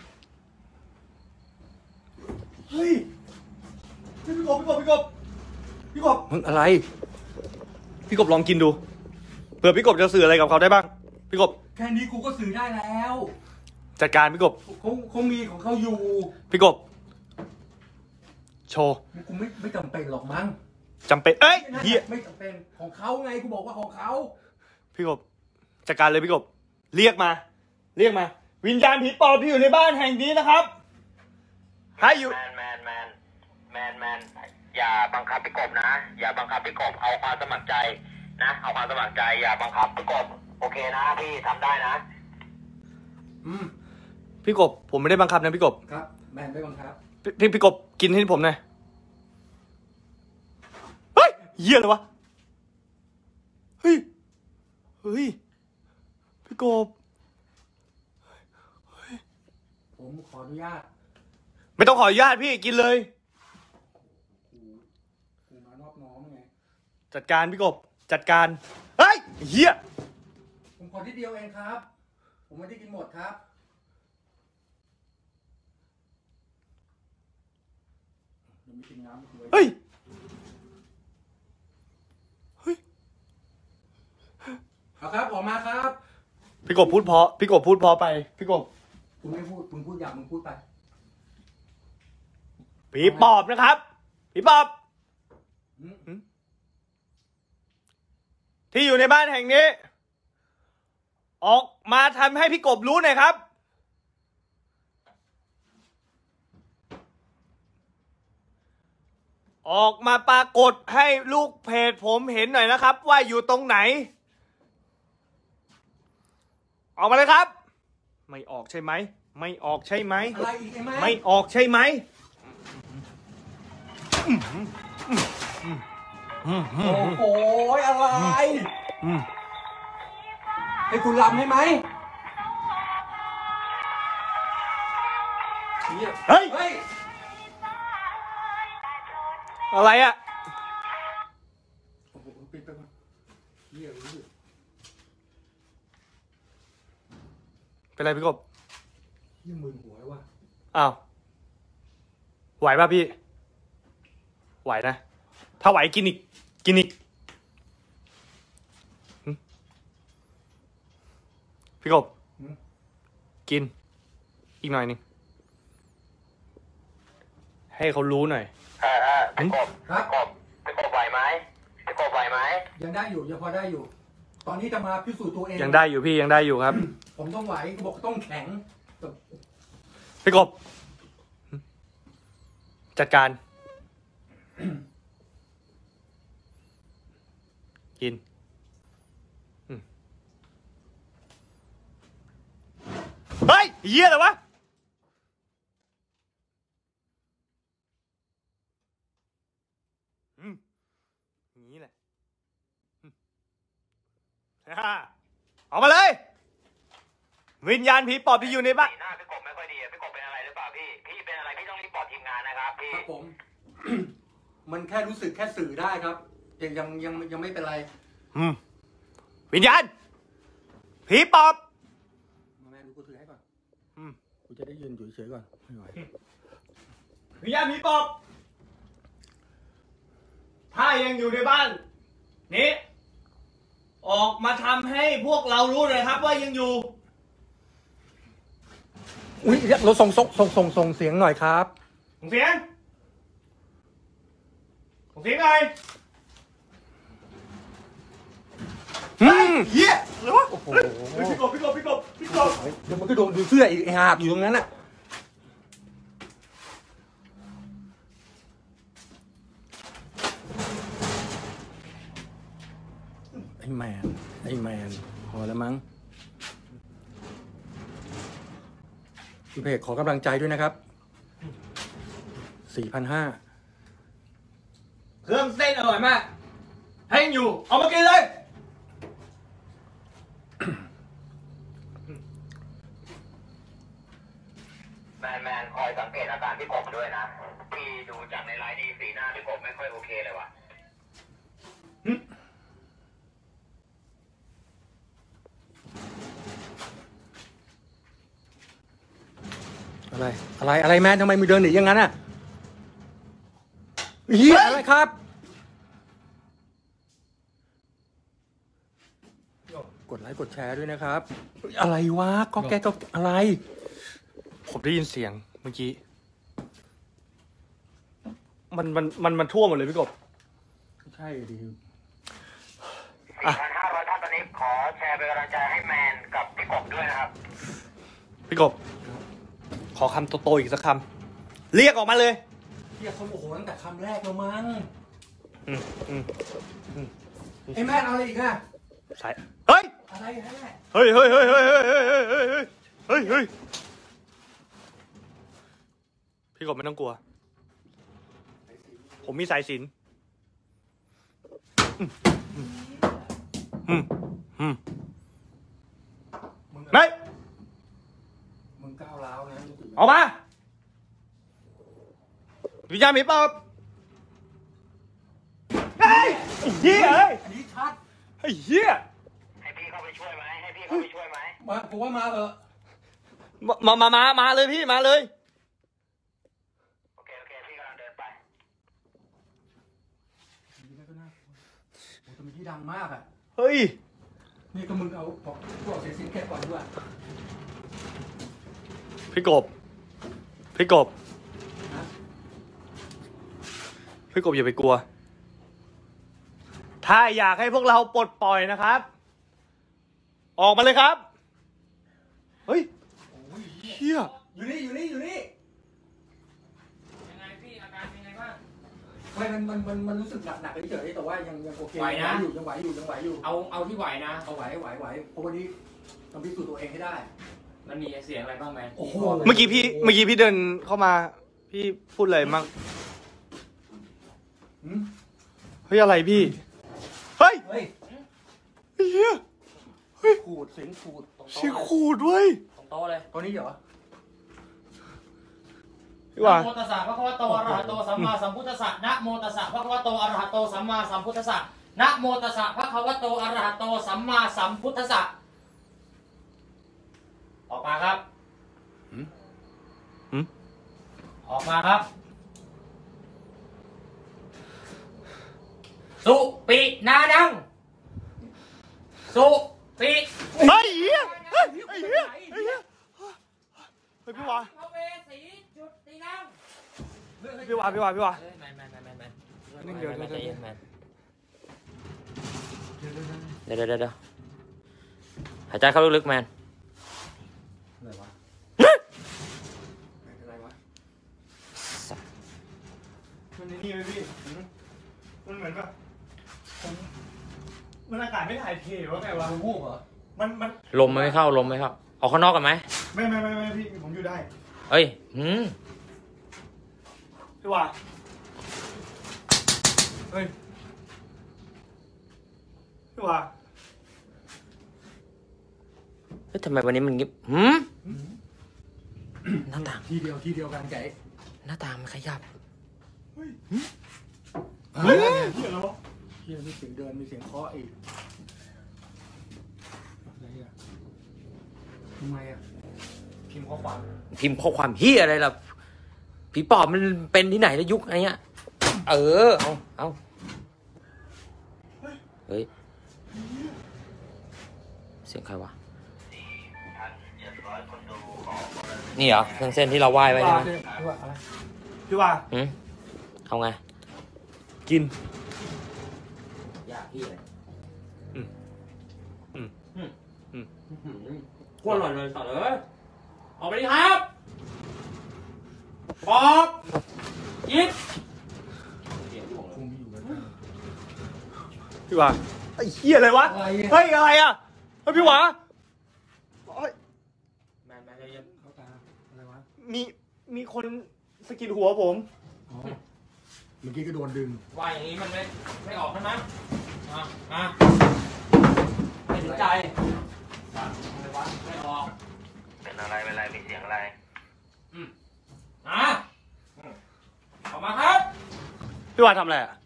เฮ้ยพี่กบพี่กบพี่กบพี่กบมึงอะไรพี่กบลองกินดูเผื่อพี่กบจะสื่ออะไรกับเขาได้บ้างพี่กบแค่นี้กูก็สื่อได้แล้วจัดการพี่กบเขาเขามีของเขาอยู่พี่กบโชว์กูไม่ไม่จำเป็นหรอกมั้งจำเป็นเอ้ยเฮียไม่จำเป็นของเขาไงกูบอกว่าของเขาพี่กบจัดการเลยพี่กบเรียกมา เรียกมา วิญญาณผีปอบที่อยู่ในบ้านแห่งนี้นะครับให้อยู่แมนแมนแมนแมนแมนอย่าบังคับพี่กบนะ อย่าบังคับพี่กบเอาความสมัครใจนะเอาความสมัครใจอย่าบังคับพี่กบโอเคนะพี่ทำได้นะอืมพี่กบผมไม่ได้บังคับนะพี่กบครับแมนไม่บังคับพี่พี่พี่กบกินให้ผมหน่อยเฮ้ยเหี้ยเลยวะเฮ้ยเฮ้ยพี่กบผมขออนุญาตไม่ต้องขออนุญาตพี่กินเลยกูกูมานอบน้อมไงจัดการพี่กบจัดการเฮ้ยเหี้ยผมขอที่เดียวเองครับ ผมไม่ได้กินหมดครับเดี๋ยวไม่กินน้ำกูเฮ้ยเฮ้ยเอาครับออกมาครับพี่กบพูดเพราะพี่กบพูดเพราะไปพี่กบคุณไม่พูดมึงพูดอยากมึงพูดไปผีปอบนะครับผีปอบอืมที่อยู่ในบ้านแห่งนี้ ออกมาทำให้พี่กบรู้หน่อยครับ ออกมาปรากฏให้ลูกเพจผมเห็นหน่อยนะครับ ว่าอยู่ตรงไหน ออกมาเลยครับ ไม่ออกใช่ไหมไม่ออกใช่ไหมอะไรอีกไอ้แม่ไม่ออกใช่ไหมโอ้โหอะไรอืมให้คุณรำให้ไหมเหี้ยเฮ้ยเฮ้ยอะไรอะโอ้โหปิดไปก่อนเหี้ยรู้สึกเป็นไรพี่กบยังมึนหัวว่ะอ้าวไหวป่ะพี่ ไหวนะ ถ้าไหวกินอีก กินอีกหึพี่กบ กิน อีกหน่อยหนึงให้เขารู้หน่อยเออเออพี่กบครับพี่กบพี่กบไหวไหมพี่กบไหวไหมยังได้อยู่ยังพอได้อยู่ ตอนนี้จะมาพิสูจน์ตัวเองยังได้อยู่พี่ยังได้อยู่ครับผมต้องไหวกูบอกต้องแข็งพี่กบ จัดการ กินอืมเฮ้ยเหี้ยอะไรวะอืมอย่างนี้แหละอืมฮ่าออกมาเลย วิญญาณผีปอบที่อยู่ในบ้านสีหน้าพี่กบไม่ค่อยดีอะพี่กบเป็นอะไรหรือเปล่าพี่พี่เป็นอะไรพี่ต้องรีบบอกทีมงานนะครับพี่ครับผม มันแค่รู้สึกแค่สื่อได้ครับยังยังยังยังไม่เป็นไรอืมวิญญาณผีปอบมาแม่ดูกูถือให้ก่อนอืมกูจะได้ยืนอยู่เฉยๆก่อนไม่ไหววิญญาณผีปอบ ถ้ายังอยู่ในบ้าน นี้ ออกมาทำให้พวกเรารู้เลยครับว่ายังอยู่อุ้ยเราส่งส่งส่งส่งส่งเสียงหน่อยครับส่งเสียงส่งเสียงหน่อยอืมเหี้ยอะไรวะโอ้โหเฮ้ยพี่กบพี่กบพี่กบพี่กบเดี๋ยวมันก็โดนดูเสื้ออีกไอ้หาบอยู่ตรงนั้นน่ะไอ้แมนไอ้แมนพอแล้วมั้งพี่เพจขอกำลังใจด้วยนะครับสี่พันห้าเครื่องเส้นอร่อยมาก ให้ยังอยู่ เอามากินเลยแมนแมนคอยสังเกตอาการพี่กบด้วยนะพี่ดูจากในไลน์ดีสีหน้าพี่กบไม่ค่อยโอเคเลยว่ะออะไรอะไรอะไรแมนทำไมมึงเดินหนีอย่างนั้นอ่ะเฮียอะไรครับกดไลค์กดแชร์ด้วยนะครับ อะไรวะก็แกก็อะไรผมได้ยินเสียงเมื่อกี้มันมันมันมันทั่วหมดเลยพี่กบใช่ดิสี่พันห้าร้อยท่านตอนนี้ขอแชร์เป็นกำลังใจให้แมนกับพี่กบด้วยนะครับพี่กบขอคำโตๆอีกสักคำเรียกออกมาเลยเฮียเขาโอ้โหตั้งแต่คำแรกแล้วมั้งอืมอืมไอ้แม่เอาอะไรอีกอ่ะใช่เฮ้ยอะไรแม่เฮ้ยเฮ้ยเฮ้ยเฮ้ยเฮ้ยเฮ้ยเฮ้ยเฮ้ยเฮ้ยเฮ้ยพี่กบไม่ต้องกลัวผมมีสายสิญจน์อืมอืมมึงไม่มึงก้าวร้าวนะออกมาวิญญาณหมีปอบเฮ้ยไอ้เหี้ยเอ้ยอันนี้ชัดไอ้เหี้ยให้พี่เข้าไปช่วยไหมให้พี่เข้าไปช่วยไหมมาผมว่ามาเออมามามามาเลยพี่มาเลยโอเคโอเคพี่กำลังเดินไปนี่ก็น่ากลัวโอ้แต่มีที่ดังมากอ่ะเฮ้ยนี่ก็มึงเอาบอกพวกเสียสินแค่ก่อนด้วยพี่กบพี่กบนะพี่กบอย่าไปกลัว ถ้าอยากให้พวกเราปลดปล่อยนะครับ ออกมาเลยครับ เฮ้ยโอ้ยเฮียอยู่นี่อยู่นี่อยู่นี่ยังไงพี่อาการเป็นไงบ้างไม่มันมันมันมันรู้สึกหนักหนักเฉยๆแต่ว่ายังยังโอเคไหวนะอยู่ยังไหวอยู่ยังไหวอยู่เอาเอาที่ไหวนะเอาไหวไหวไหวเพราะวันนี้ต้องพิสูจน์ตัวเองให้ได้มันมีเสียงอะไรบ้างไหมโอ้โหเมื่อกี้พี่เมื่อกี้พี่เดินเข้ามา พี่พูดอะไรมั่งหืมเฮ้ยอะไรพี่ เฮ้ยเฮ้ยเฮียขูดเสียงขูดตรงเสียงโต๊ะขูดเว้ยตรงโต๊ะเลยตัวนี้เหรอพี่ว่านะโมตัสสะภะคะวะโตอะระหะโตสัมมาสัมพุทธัสสะนะโมตัสสะภะคะวะโตอะระหะโตสัมมาสัมพุทธัสสะนะโมตัสสะภะคะวะโตอะระหะโตสัมมาสัมพุทธัสสะออกมาครับหืมหืมออกมาครับ สุปินานัง สุปิเฮ้ยเฮียเฮ้ยไอ้เฮียไอ้เฮียเฮ้ยพี่ว่าพระเวสีจุตินังพี่ว่าพี่ว่าพี่ว่าเฮ้ยแมนแมนแมนแมนแมนนิ่งเดี๋ยวเดี๋ยวใจเดี๋ยวเย็นแมนเดี๋ยวเดี๋ยวเดี๋ยวหายใจเข้าลึกๆแมนอะไรวะอะไรวะมันนี่ไหมพี่มันเหมือนแบบผมมันอากาศไม่ถ่ายเทวะไงวะมึงวูบเหรอมันมันลมไม่เข้าลมไม่เข้าออกข้างนอกกันไหมไม่ไม่ไม่ไม่พี่ผมอยู่ได้เอ้ยหืมพี่ว่าเฮ้ยพี่ว่าเฮ้ยทำไมวันนี้มันเงียบหืมหน้าต่างทีเดียวทีเดียวกันไก่หน้าต่างมันขยับเฮ้ยเฮ้ยเฮียแล้ววะเฮียมีเสียงเดินมีเสียงเคาะอีกอะไรอ่ะทำไมอ่ะพิมพ์ข้อความพิมพ์ข้อความเฮียอะไรล่ะผีปอบมันเป็นที่ไหนแล้วยุคไอ้เนี้ยเออเอาเอาเฮ้ยเสียงใครวะนี่เหรอเครื่องเส้นที่เราไหว้ไว้ใช่ไหมพี่ว่าอะไรพี่ว่าหืมเอาไงกินยากพี่เลยอืมอืมอืมโคตรอร่อยเลยสัตว์เอ้ยออกไปดิครับปอบยิบคงมีอยู่กันพี่ว่าไอ้เฮียอะไรวะอะไรเฮ้ยอะไรอ่ะเฮ้ยพี่ว่าเฮ้ยแมนแมนใจเย็นเขาตาอะไรวะมีมีคนสะกิดหัวผมอ๋อเมื่อกี้ก็โดนดึงว่าอย่างนี้มันไม่ไม่ออกใช่ไหมอ่ะอ่ะไม่ถึงใจอะไรวะไม่ออกเป็นอะไรเป็นอะไรมีเสียงอะไรอ่ะออกมาครับพี่ว่าทำอะไรอ่ะ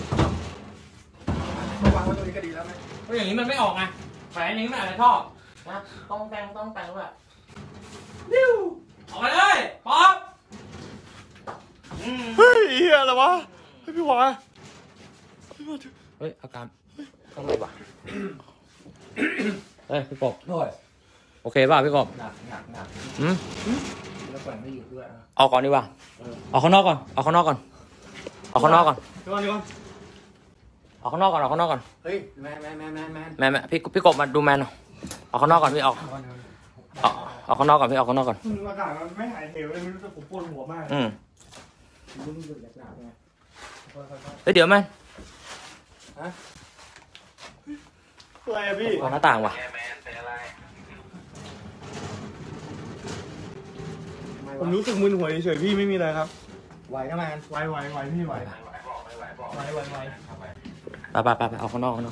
ไม่วางไว้ตรงนี้ก็ดีแล้วไหมเพราะอย่างนี้มันไม่ออกไงแฝงอย่างนี้มันอาจจะชอบนะต้องแต่งต้องแต่งด้วยดิ้วออกมาเลยป๊อปเฮ้ยเฮียอะไรวะเฮ้ยพี่หวาเฮ้ยอาการต้องไรวะเฮ้ยพี่กบโอ้ยโอเคป่ะพี่กบหนักหนักหนักอืมแล้วแกว่งไม่หยุดด้วยอ่ะออกก่อนดีกว่าออกข้างนอกก่อนออกข้างนอกก่อนออกข้างนอกก่อนเดี๋ยวก่อนเดี๋ยวก่อนออกข้างนอกก่อนออกข้างนอกก่อนเฮ้ยแมนแมนแมนแมนแมนแม่แม่พี่พี่กบมาดูแมนหน่อยออกข้างนอกก่อนพี่ออกออกออกข้างนอกก่อนพี่ออกข้างนอกก่อนอากาศมันไม่หายเหวเลยไม่รู้จะผมปวดหัวมากอืมมึงหยุดหนักๆไงเฮ้ยเดี๋ยวแมนอะไรอะพี่ออกหน้าต่างว่ะผมรู้สึกมึนหัวเฉยๆพี่ไม่มีอะไรครับไหวนะแมนไหวไหวไหวพี่ไหวไหวไหวไหวไปไปไปไปออกข้างนอกข้างนอก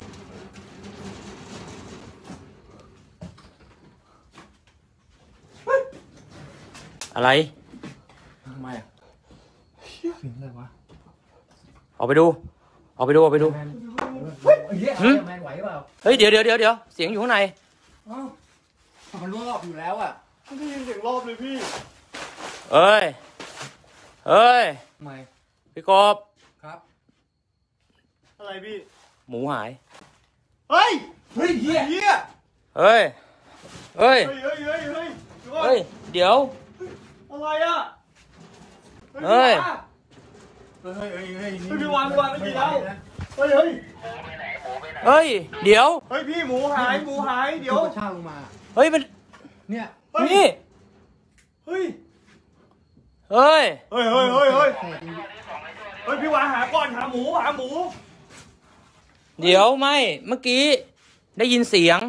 อะไรทำไมอ่ะเฮียเสียงอะไรวะออกไปดูออกไปดูออกไปดูแมนเฮ้ยเฮียหืมแมนไหวเปล่าเฮ้ยเดี๋ยวเดี๋ยวเดี๋ยวเดี๋ยวเสียงอยู่ข้างในอ้าวมันรอบอยู่แล้วอ่ะไม่ได้ยินเสียงรอบเลยพี่เอ้ยเอ้ยทำไมพี่กบครับอะไรพี่หมูหายเฮ้ยเฮ้ยเฮียเฮียเฮ้ยเฮ้ยเฮ้ยเฮ้ยเฮ้ยเฮ้ยเฮ้ยเดี๋ยวอะไรอ่ะเฮ้ยเฮ้ยเฮ้ยเฮ้ยเฮ้ยเฮ้ยพี่วานพี่วานไม่กินแล้วเฮ้ยเฮ้ยเฮ้ยเดี๋ยวเฮ้ยพี่หมูหายหมูหายเดี๋ยวกระชากลงมาเฮ้ยมันเนี่ยนี่เฮ้ยเฮ้ยเฮ้ยเฮ้ยเฮ้ยเฮ้ยแตกจริงเฮ้ยพี่วานหาก่อนหาหมูหาหมูเดี๋ยวไม่เมื่อกี้ได้ยินเสียง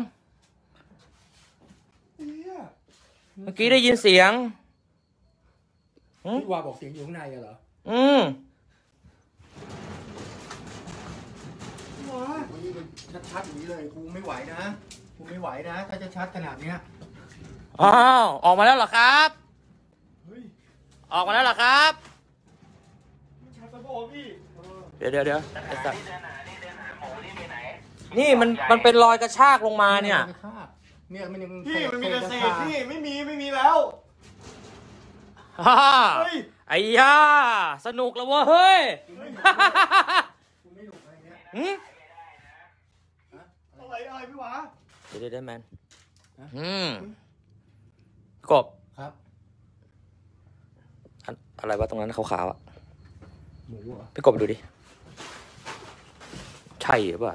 เมื่อกี้ได้ยินเสียงอืมพี่วาบอกเสียงอยู่ข้างในอะเหรออืมวันนี้มันชัดๆอย่างนี้เลยกูไม่ไหวนะกูไม่ไหวนะ ถ้าจะชัดขนาดเนี้ยอ้าวออกมาแล้วเหรอครับเฮ้ยออกมาแล้วเหรอครับไม่ชัดตะบอกพี่เดี๋ยวเดี๋ยวเดี๋ยวไอ้สัตว์นี่มันมันเป็นรอยกระชากลงมาเนี่ยกระชากเนี่ยมันยังพี่มันมีแต่เศษกระชากพี่ไม่มีไม่มีแล้วฮ่าเฮ้ยไอ้ย่าสนุกแล้วเว้ยเฮ้ยกูไม่หลุดอะไรเงี้ยหืมอะไรอะไรพี่หวาเดี๋ยวเดี๋ยวเดี๋ยวแมนอืมกบครับอันอะไรวะตรงนั้นขาวๆอ่ะหมูเหรอพี่กบไปดูดิ ใช่หรือเปล่า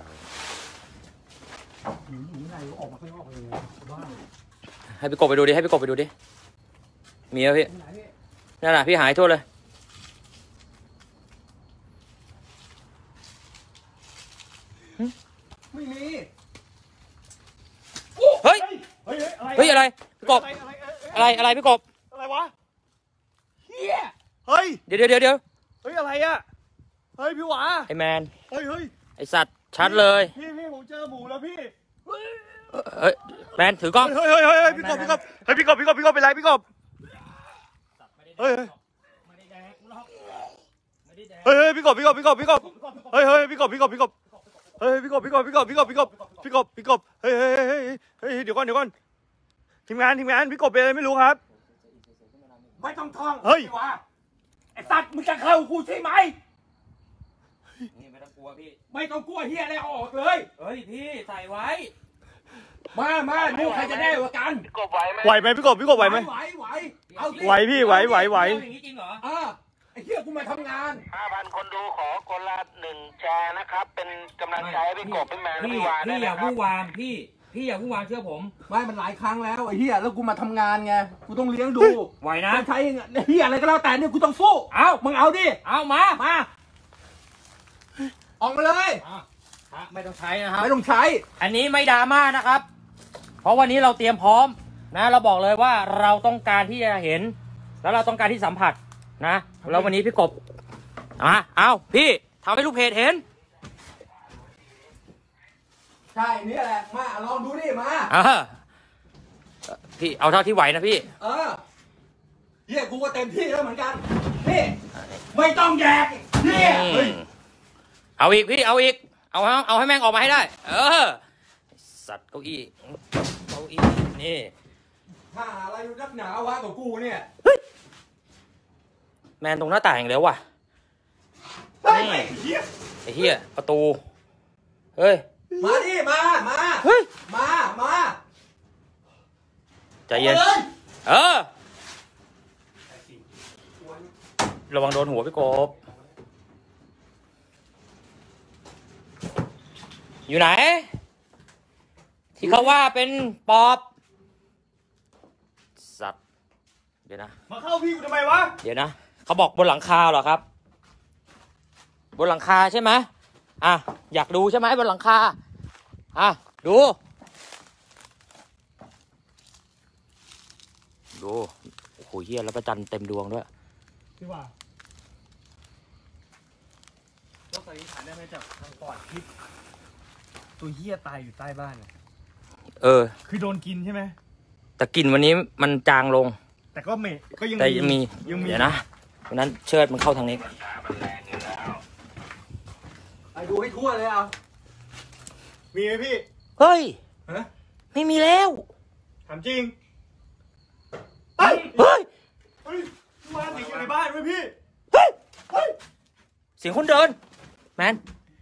หมูหมูในออกมาข้างนอกเลยบ้าให้พี่กบไปดูดิ ให้พี่กบไปดูดิ มีไหมพี่ที่ไหนพี่นั่นน่ะพี่หายทั่วเลยไม่มีเฮ้ยเฮ้ยอะไรเฮ้ยอะไร พี่กบอะไรอะไรอะไร อะไรพี่กบอะไรวะเฮียเฮ้ยเดี๋ยวเดี๋ยวเดี๋ยวเดี๋ยวเฮ้ยอะไรอะเฮ้ยพี่หวาไอแมนเฮ้ยเฮ้ยไอสัตว์ ชัดเลยพี่พี่ผมเจอหมูแล้วพี่เฮ้ย แมนถือกล้องเฮ้ยเฮ้ยเฮ้ยเฮ้ยพี่กบพี่กบเฮ้ยพี่กบพี่กบพี่กบเป็นไรพี่กบเฮ้ยเฮ้ยเฮ้ยเฮ้ยพี่กบพี่กบพี่กบพี่กบเฮ้ยเฮ้ยพี่กบพี่กบพี่กบเฮ้ยพี่กบพี่กบพี่กบพี่กบพี่กบพี่กบพี่กบเฮ้ยเฮ้ยเฮ้ยเฮ้ยเดี๋ยวก่อนเดี๋ยวก่อนทีมงานทีมงานพี่กบเป็นอะไรไม่รู้ครับไม่ต้องท่องเฮ้ยพี่วาไอ้สัตว์มึงจะเข้ากูใช่ไหมนี่ไม่ต้องกลัวพี่ไม่ต้องกลัวเฮียอะไรเอาออกเลยเฮ้ยพี่ใส่ไว้มามาดูใครจะได้กว่ากันกบไหวไหมไหวไหมพี่กบพี่กบไหวไหมไหวไหวเอาสิไหวพี่ไหวไหวไหวเอาอย่างนี้จริงเหรออ่าไอ้เฮียกูมาทำงานห้าพันคนดูขอคนละหนึ่งแชร์นะครับ เป็นกำลังใจให้พี่กบพี่แมนพี่พี่วานด้วพี่ยอย่านะครัวู่บวามพี่ พี่อย่าวู่วามเชื่อผมไม่มันหลายครั้งแล้วไอ้เฮียแล้วกูมาทำงานไงกูต้องเลี้ยงดูไหวนะต้องใช้เฮียอะไรก็แล้วแต่เนี่ยกูต้องสู้เอามึงเอาดิเอามามาออกมาเลยไม่ต้องใช้นะครับไม่ต้องใช้อันนี้ไม่ดราม่านะครับ เพราะวันนี้เราเตรียมพร้อมนะ เราบอกเลยว่าเราต้องการที่จะเห็น แล้วเราต้องการที่สัมผัสนะ แล้ววันนี้พี่กบมาเอาพี่ทำให้ลูกเพจเห็นใช่นี่แหละมาลองดูดิมาเออพี่เอาเท่าที่ไหวนะพี่เออเฮียกูก็เต็มที่แล้วเหมือนกันพี่ไม่ต้องแยกเฮียเฮ้ยเอาอีกพี่เอาอีก เอาให้เอาให้แม่งออกมาให้ได้ เออ สัตว์เก้าอี้เก้าอี้นี่หาอะไรนักหนาวะกับกูเนี่ยแมนตรงหน้าต่างแล้วว่ะเฮ้ยนี่ไอ้เหี้ยไอ้เหี้ยประตู เฮ้ยมาดิมามาเฮ้ยมามาใจเย็นอาลเออ ระวังโดนหัวพี่กบ อยู่ไหน ที่เขาว่าเป็นปอบ สัตว์ เดี๋ยวนะมาเข้าพี่กูทำไมวะเดี๋ยวนะ เขาบอกบนหลังคาเหรอครับ บนหลังคาใช่ไหมอ่ะ อยากดูใช่ไหมบนหลังคา อ่ะ ดู ดู โอ้โหเฮียแล้วประจันเต็มดวงด้วยพี่ว่าเราสันนิษฐานได้ไหมจากทางปอดคลิปตัวเหี้ยตายอยู่ใต้บ้านเนี่ยเออคือโดนกินใช่ไหมแต่กลิ่นวันนี้มันจางลงแต่ก็ไม่ก็ยังแต่ยังมียังมีเดี๋ยวนะวันนั้นเชิดมันเข้าทางนี้ไปดูให้ทั่วเลยเอามีไหมพี่เฮ้ยฮะไม่มีแล้วถามจริงเฮ้ย เฮ้ยเฮ้ยพี่ว่าติดอยู่ในบ้านไหมพี่เฮ้ยเฮ้ยเสียงคนเดิน แมน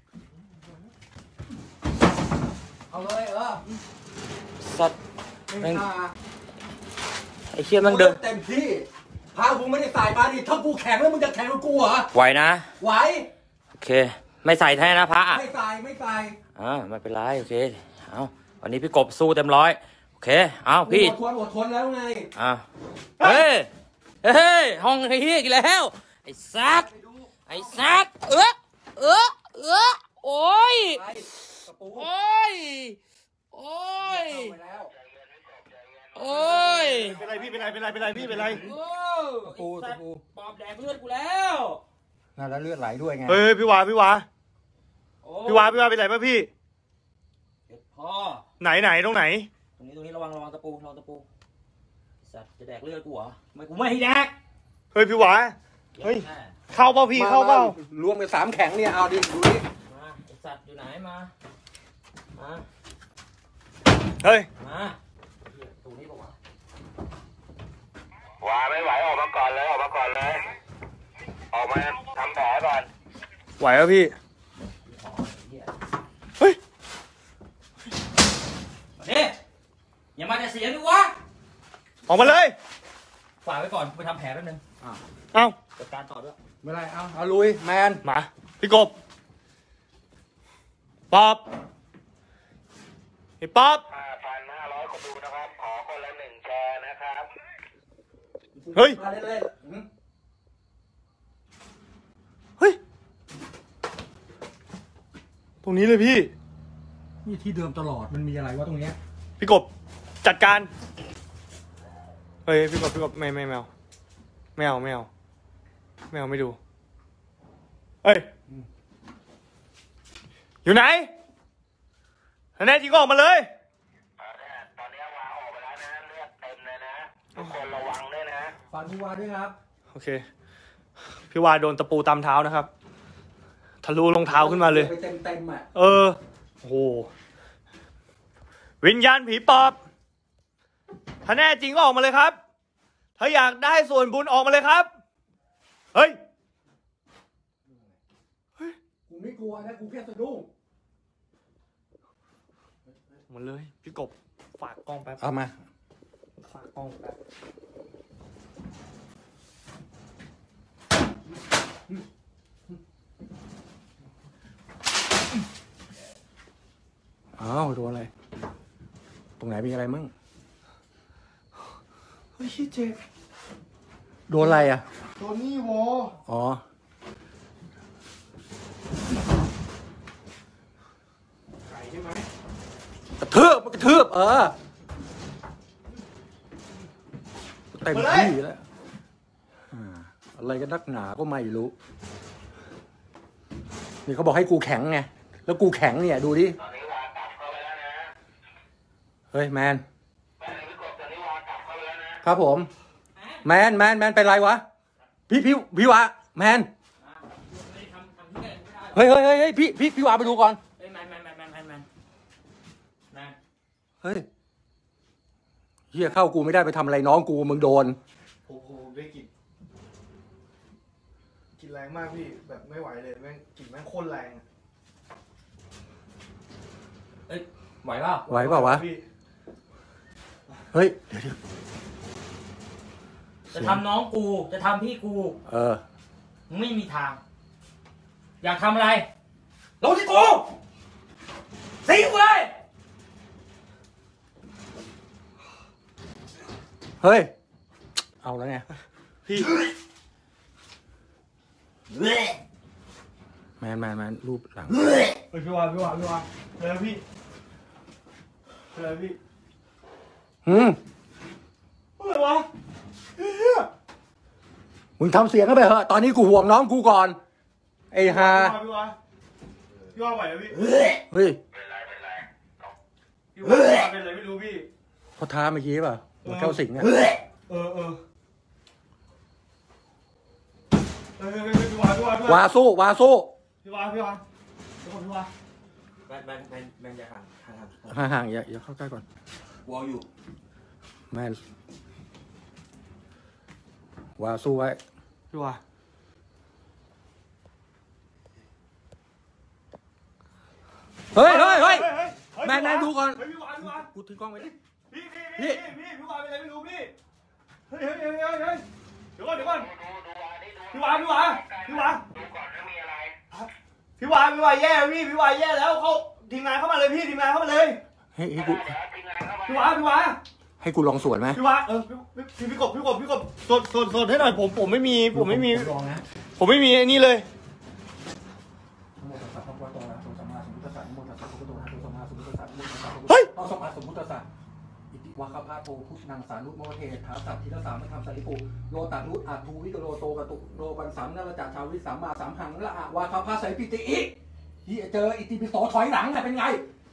เอาเลยเออสัตว์ไม่แม่งฆ่าไอ้เชี่ยแมันเดินเต็มที่พากูไม่ได้ใส่มาดิถ้ากูแข็งแล้วมึงจะแข็งกว่ากูเหรอไหวนะไหวโอเค ไม่ใส่แท้นะพระอ่ะไม่ใส่ไม่ใส่อ่าไม่เป็นไรโอเค เอาวันนี้พี่กบสู้เต็มร้อย โอเค เอาพี่อดทนอดทนแล้วไงอ่าเฮ้ย เฮ้ย ห้องไอ้เฮียอีกแล้ว ไอ้ซัก ไอ้ซัก เออเออเออโอ้ยไปกระปูโอ้ย โอ้ยเข้าไปแล้วโอ้ยเป็นไรพี่เป็นไรเป็นไรเป็นไรพี่เป็นไรโอ้กระปูกระปูปอบแดกเลือดกูแล้วน่าแล้วเลือดไหลด้วยไงเฮ้ยพี่วาพี่วาโอ้พี่วาพี่วาเป็นไรป่ะพี่เจ็บพ่อไหนไหนตรงไหนตรงนี้ตรงนี้ระวังระวังตะปูระวังตะปู สัตว์จะแดกเลือดกูเหรอ ไม่กูไม่ให้แดกเฮ้ยพี่วา เฮ้ยแน่เข้าเปล่าพี่เข้าเปล่ารวมกันสามแข็งเนี่ยเอาดิดูดิมาไอสัตว์อยู่ไหนมา มาเฮ้ยมาเหี้ยตรงนี้ปะวะวาไม่ไหวออกมาก่อนเลยออกมาก่อนเลย ออกมาทำแผลก่อนไหวป่ะพี่เหี้ยเฮ้ยมาดิอย่ามาแต่เสียงดิวะออกมาเลยฝากไว้ก่อนไปทำแผลแป๊บนึงเอ้าจัดการต่อด้วยไม่ไรเอาเอาลุยแมนมา พี่กบ ป๊อบไอ้ป๊อบห้าพันห้าร้อยคนดูนะครับ ขอคนละหนึ่งแชร์นะครับเฮ้ยมาเล่นๆหืมเฮ้ย ตรงนี้เลยพี่นี่ที่เดิมตลอดมันมีอะไรวะตรงเนี้ยพี่กบ จัดการ เฮ้ย พี่กบ พี่กบ ไม่ไม่ไม่เอาไม่เอาไม่เอาไม่เอาไม่ดู เฮ้ย อยู่ไหนถ้าแน่จริงก็ออกมาเลยตอนนี้วาออกไปแล้วนะ เลือดเต็มเลยนะ ทุกคนระวังด้วยนะฝากดูวาด้วยครับโอเค พี่วาโดนตะปูตามเท้านะครับ ทะลุรองเท้าขึ้นมาเลยไปเต็มเต็มๆอ่ะเออ โอ้โห วิญญาณผีปอบ ถ้าแน่จริงก็ออกมาเลยครับ ถ้าอยากได้ส่วนบุญออกมาเลยครับ เฮ้ยกูไม่กลัวนะกูแค่สะดุ้งหมดเลย พี่กบ ฝากกล้องแป๊บเอามาฝากกล้องแป๊บอ้าวโดนอะไร ตรงไหนมีอะไรมั่งเฮ้ยเจ็บโดนอะไรอ่ะโดนนี่วออ๋อไก่ใช่ไหมกระทืบกระทืบเออ เต็มที่แล้วอ่าอะไรกันนักหนาก็ไม่รู้ นี่เขาบอกให้กูแข็งไง แล้วกูแข็งเนี่ยดูดิตอนนี้วากลับเข้าไปแล้วนะเฮ้ยแมนแม่พี่กบตอนนี้วากลับเข้าไปแล้วนะครับผม แมนแมนแมนเป็นไรวะ พี่พี่พี่วะแมนไม่ทำทำที่ไหนไม่ได้เฮ้ยเฮ้ยเฮ้ยเฮ้ยพี่พี่พี่วะไปดูก่อนเฮ้ยแมนแมนแมนแมนแมนแมนแมนเฮ้ยเฮียเข้ากูไม่ได้ไปทำอะไรน้องกูมึงโดนโอ้โหได้กลิ่นกลิ่นแรงมากพี่แบบไม่ไหวเลยแม่งกลิ่นแม่งโคตรแรงอะเอ้ยไหวเปล่าไหวเปล่าวะพี่เฮ้ยเดี๋ยวเดี๋ยวจะทำน้องกูจะทำพี่กูเออไม่มีทาง อยากทำอะไรลงที่กูสิงเลยเฮ้ยเอาแล้วไงพี่แมนแมนแมนรูปหลังเฮ้ยพี่วาพี่วาพี่วาเฮ้ยพี่เฮ้ยพี่อืมอะไรวะมึงทำเสียงเข้าไปเถอะตอนนี้กูห่วงน้องกูก่อนไอ้ฮาพี่วาพี่วาไหวไหมพี่เฮ้ยพี่วาเป็นอะไรไม่รู้พี่พอท้าเมื่อกี้ป่ะมันเข้าสิงเนี่ยเออเออเออเฮ้ยพี่วาพี่วาพี่วาวาสู้วาสู้พี่วาพี่วาพี่วาพี่วาแบนแบนแบนแบนอย่าห่างห่างห่างห่างห่างอย่าอย่าเข้าใกล้ก่อนวอลอยู่แมนวาสู้ไว้พี่ว่าเฮ้ยเฮ้ยเฮ้ยเฮ้ยเฮ้ยแม่นายดูก่อนเฮ้ยพี่วาพี่วากูถือกล้องไว้ดิพี่พี่พี่พี่พี่วาเป็นอะไรไม่รู้พี่เฮ้ยเฮ้ยเฮ้ยเฮ้ยเฮ้ยเดี๋ยวก่อนเดี๋ยวก่อนพี่วาพี่วาพี่วาดูก่อนว่ามีอะไรพี่วาพี่วาแย่พี่พี่วาแย่แล้วเขาทีมงานเข้ามาเลยพี่ทีมงานเข้ามาเลยให้ให้กูพี่วาพี่วาให้กูลองสวนไหมพี่วาเออพี่พี่พี่กบพี่กบพี่กบสดสดสดให้หน่อยผมผมไม่มีผมไม่มีลองนะผมไม่มีไอ้นี่เลย เฮ้ยต่อสมาสมมุติศาสตร์อิติวะคาพาโตพุทธังสานุโมเทถาสัตทิรสาไม่ทำสาริปูโลตานุอาทูวิกโลโตกตุโลปันสามนรจักชาวิสามมาสามหังละอะวาคาพาใส่ปิติอิที่เจออิติปิโสถอยหลังน่ะเป็นไง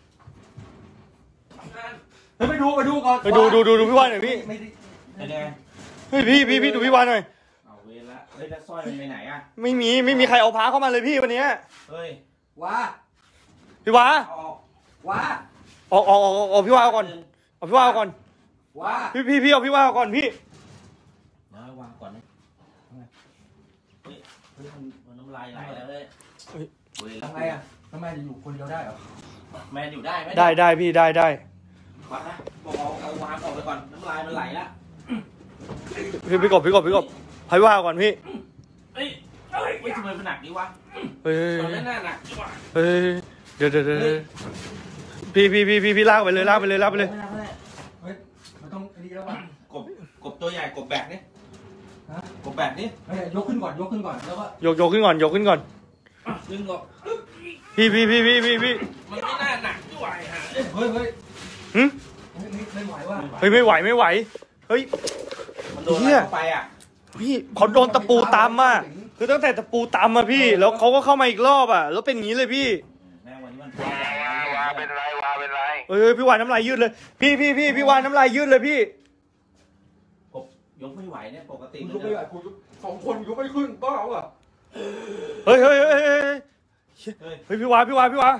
เฮ้ยไปดูไปดูก่อนไปดูดูดูดูพี่วานหน่อยพี่ไม่ได้เป็นไงเฮ้ยพี่พี่พี่ดูพี่วานหน่อยเอาเวรละเฮ้ยแล้วสร้อยมันไปไหนอะไม่มีไม่มีใครเอาพาเข้ามาเลยพี่วันเนี้ยเฮ้ยว้าพี่วาเอาออกว้าออกออกออกออกออกพี่วาเอาก่อนเอาพี่วาเอาก่อนว้าพี่พี่พี่เอาพี่วาเอาก่อนพี่เดี๋ยววางก่อนนะเฮ้ยเฮ้ยมันมันน้ำลายไหลแล้วเฮ้ยเว้ยทำไงอ่ะทำไมจะอยู่คนเดียวได้เหรอแมนอยู่ได้ไหมได้ได้พี่ได้ได้วัดนะบอกเอาเอาวางออกไปก่อนน้ำลายมันไหลละพี่พี่กบพี่กบพี่กบให้พี่วาเอาก่อนพี่เฮ้ยเฮ้ยเฮ้ยทำไมมันหนักดีวะเฮ้ยตอนนั้นน่ะหนักดีวะเฮ้ยเดี๋ยวเดี๋ยวเดี๋ยวพี่พี่พี่พี่พี่ลากไปเลยลากไปเลยลากไปเลยไม่ได้ไม่ได้เฮ้ยมันต้องอันนี้แล้วว่ะกบกบตัวใหญ่กบแบกนี่ฮะกบแบกนี่เฮ้ยยกขึ้นก่อนยกขึ้นก่อนแล้วก็ยกยกขึ้นก่อนยกขึ้นก่อนดึงออกพี่พี่พี่พี่พี่พี่มันไม่น่าหนักด้วยฮะเฮ้ยเฮ้ยหึไม่ไม่ไม่ไหวว่ะเฮ้ยไม่ไหวไม่ไหวเฮ้ยมันโดนอะไรเข้าไปอ่ะพี่เขาโดนตะปูตามมาคือตั้งแต่ตะปูตามมาพี่ แล้วเขาก็เข้ามาอีกรอบอ่ะแล้วเป็นอย่างนี้เลยพี่แม่วันนี้มันวาเป็นไรวาเป็นไรเฮ้ยพี่วานน้ำลายยืดเลยพี่พี่พี่พี่วานน้ำลายยืดเลยพี่กบยกไม่ไหวเนี่ยปกติกูมันยกไม่จะไหวกูยกสองคนยกไม่ขึ้นบ้าอ่ะเฮ้ยเฮ้ยเฮ้ยเฮ้ยเฮ้ยเฮ้ยเฮ้ยพี่วาพี่วาพี่วา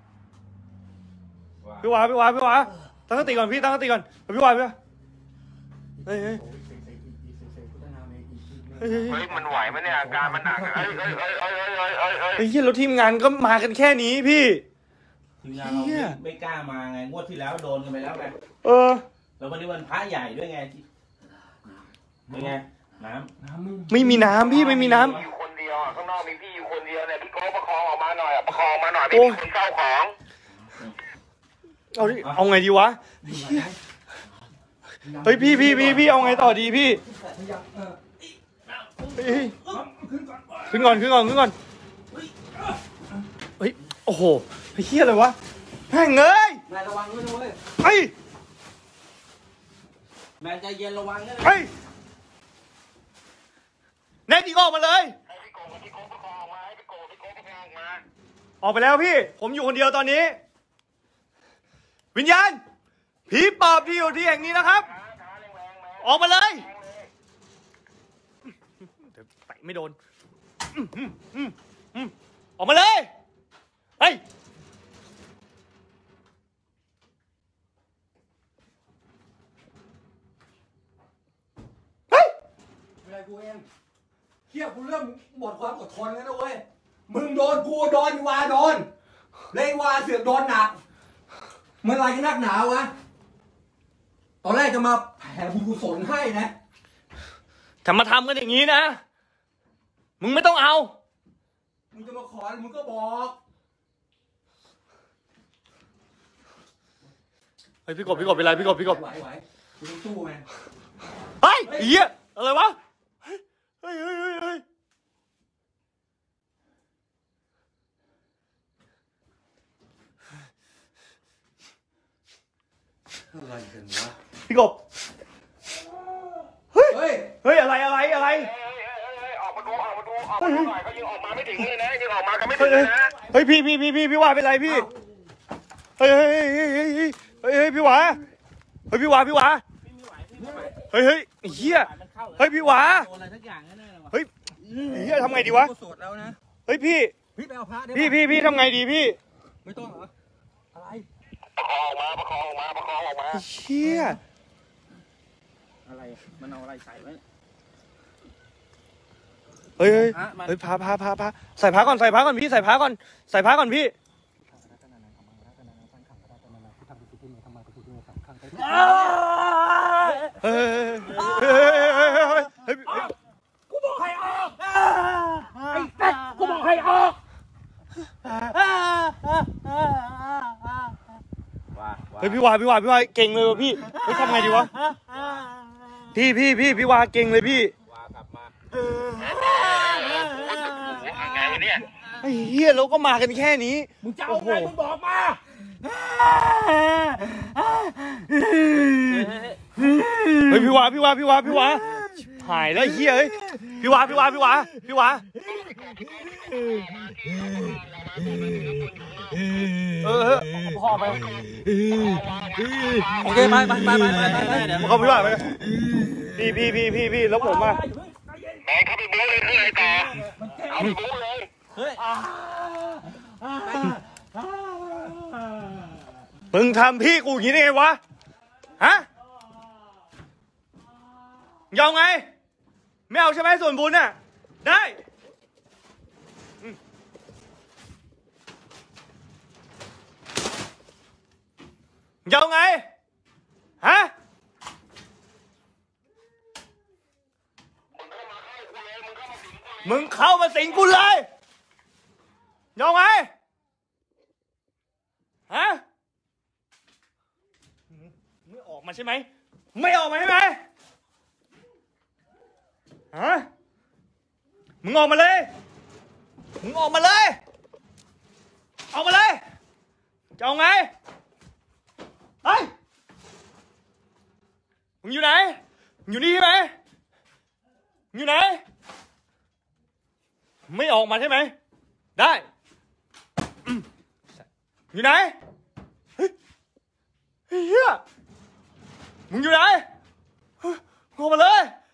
ว่าพี่วาพี่วาพี่วาตั้งสติก่อนพี่ตั้งสติก่อนพี่วาพี่วาเฮ้ยเฮ้ยเฮ้ยเฮ้ยมันไหวไหมเนี่ยอาการมันหนักเอ้ยเอ้ยเอ้ยเอ้ยเอ้ยเอ้ยเอ้ยเอ้ยไอ้เหี้ยแล้วทีมงานก็มากันแค่นี้พี่ทีมงานเราเหี้ไม่ยไม่กล้ามาไงงวดที่แล้วโดนกันไปแล้วไงเออแล้ววันนี้วันพระใหญ่ด้วยไงเป็นไงน้น้ำมึงไม่มีน้ำพี่ไม่มีน้อยู่คนเดียวอ่ะข้างนอกมีพี่อยู่คนเดียวเนี่ยพี่โก้ประคองออกมาหน่อยอ่ะประคองมาหน่อยไม่มีคนเฝ้าของำเอาดิเอาไงดีวะเฮ้ยพี่พี่พี่พี่เอาไงต่อดีพี่พยายามเออเฮ้ยขึ้นก่อนขึ้นก่อนขึ้นก่อนเฮ้ยโอ้โหไอ้เหี้ยอะไรวะแม่งเอ้ยนายระวังด้วยนะเว้ยไอ้ำแมนใจเย็นระวังนะไอ้แน่จริงออกมาเลยให้พี่โก้พี่โก้ประคองออกมาให้พี่โก้พี่โก้ประคองออกมาออกไปแล้วพี่ ผมอยู่คนเดียวตอนนี้ วิญญาณผีปอบที่อยู่ที่แห่งนี้นะครับ ออกมาเลยเดี๋ยวไปไม่โดนอืมอืมอืมอืมออกมาเลยเฮ้ยเฮียกูเริ่มหมดความอดทนแล้วนะเว้ยมึงโดนกูโดนวาโดนเลยว่าเสือกโดนหนักเมื่อไรกันนักหนาวะตอนแรกจะมาแผ่บุญกุศลให้นะแต่มาทำกันอย่างนี้นะมึงไม่ต้องเอามึงจะมาขอมึงก็บอกเฮ้ยพี่กบพี่กบเป็นไรพี่กบพี่กบไหวไหวกูต้องสู้ไงเฮ้ยเหี้ยอะไรวะเฮ้ยเฮ้ยเฮ้ยเฮ้ยอะไรกันวะพี่กบเฮ้ยเฮ้ยเฮ้ยอะไรอะไรอะไรออกมาดูออกมาดูออกมาดูหน่อยเขายิงออกมาไม่ถึงเลยนะยิงออกมากันไม่ถึงเลยนะเฮ้ยพี่พี่พี่พี่พี่ว่าเป็นไรพี่เฮ้ยเฮ้ยเฮ้ยเฮ้ยเฮ้ยเฮ้ยพี่หวาเฮ้ยพี่หวาพี่หวาเฮ้ยเฮ้ยเฮียเฮ้ยพี่หวาเฮ้ยเฮียทำไงดีวะเฮ้ยพี่พี่ไปเอาพระพี่พี่พี่ทำไงดีพี่ไม่ต้องเหรออะไรประคองออกมาประคองออกมาประคองออกมาเชี่ยอะไรมันเอาอะไรใส่ไว้เฮ้ยเฮ้ยเฮ้ยพาพาพาพาใส่พาก่อนใส่พาก่อนพี่ใส่พาก่อนใส่พาก่อนพี่เฮ้ยเฮ้ยเฮ้ยกูบอกให้ออกไอ้แป๊กกูบอกให้ออกเฮ้ยพี่วาพี่วาพี่วาเก่งเลยวะพี่เฮ้ยทำไงดีวะพี่พี่พี่พี่วาเก่งเลยพี่วากลับมาไงวะเนี่ยไอ้เหี้ยเราก็มากันแค่นี้มึงจะเอาไงมึงบอกมาเฮ้ยพี่วาพี่วาพี่วาพี่วาหายแล้วเหี้ยเฮ้ยพี่วาพี่วาพี่วาพี่วาเออพ่อไปโอเคไปไปไปไปไปไปเดี๋ยวเขาพี่วาไปพี่พี่พี่พี่พี่แล้วผมมาแม่เขาไปบู๊เลยคืออะไรต่อเอาไปบู๊เลยเฮ้ยมึงทำพี่กูอย่างนี้ได้ไงวะฮะยอมไงไม่เอาใช่ไหมส่วนบุญน่ะได้ยอมไงฮะมึงเข้ามาสิงกูเลยยอมไงฮะไม่ออกมาใช่ไหมไม่ออกมาใช่ไหมฮะมึงออกมาเลยมึงออกมาเลยออกมาเลยจะเอาไงเฮ้ยมึงอยู่ไหนอยู่นี่ใช่ไหมอยู่ไหนไม่ออกมาใช่ไหมได้อยู่ไหนเฮ้ยเฮียมึงอยู่ไหนออกมาเลย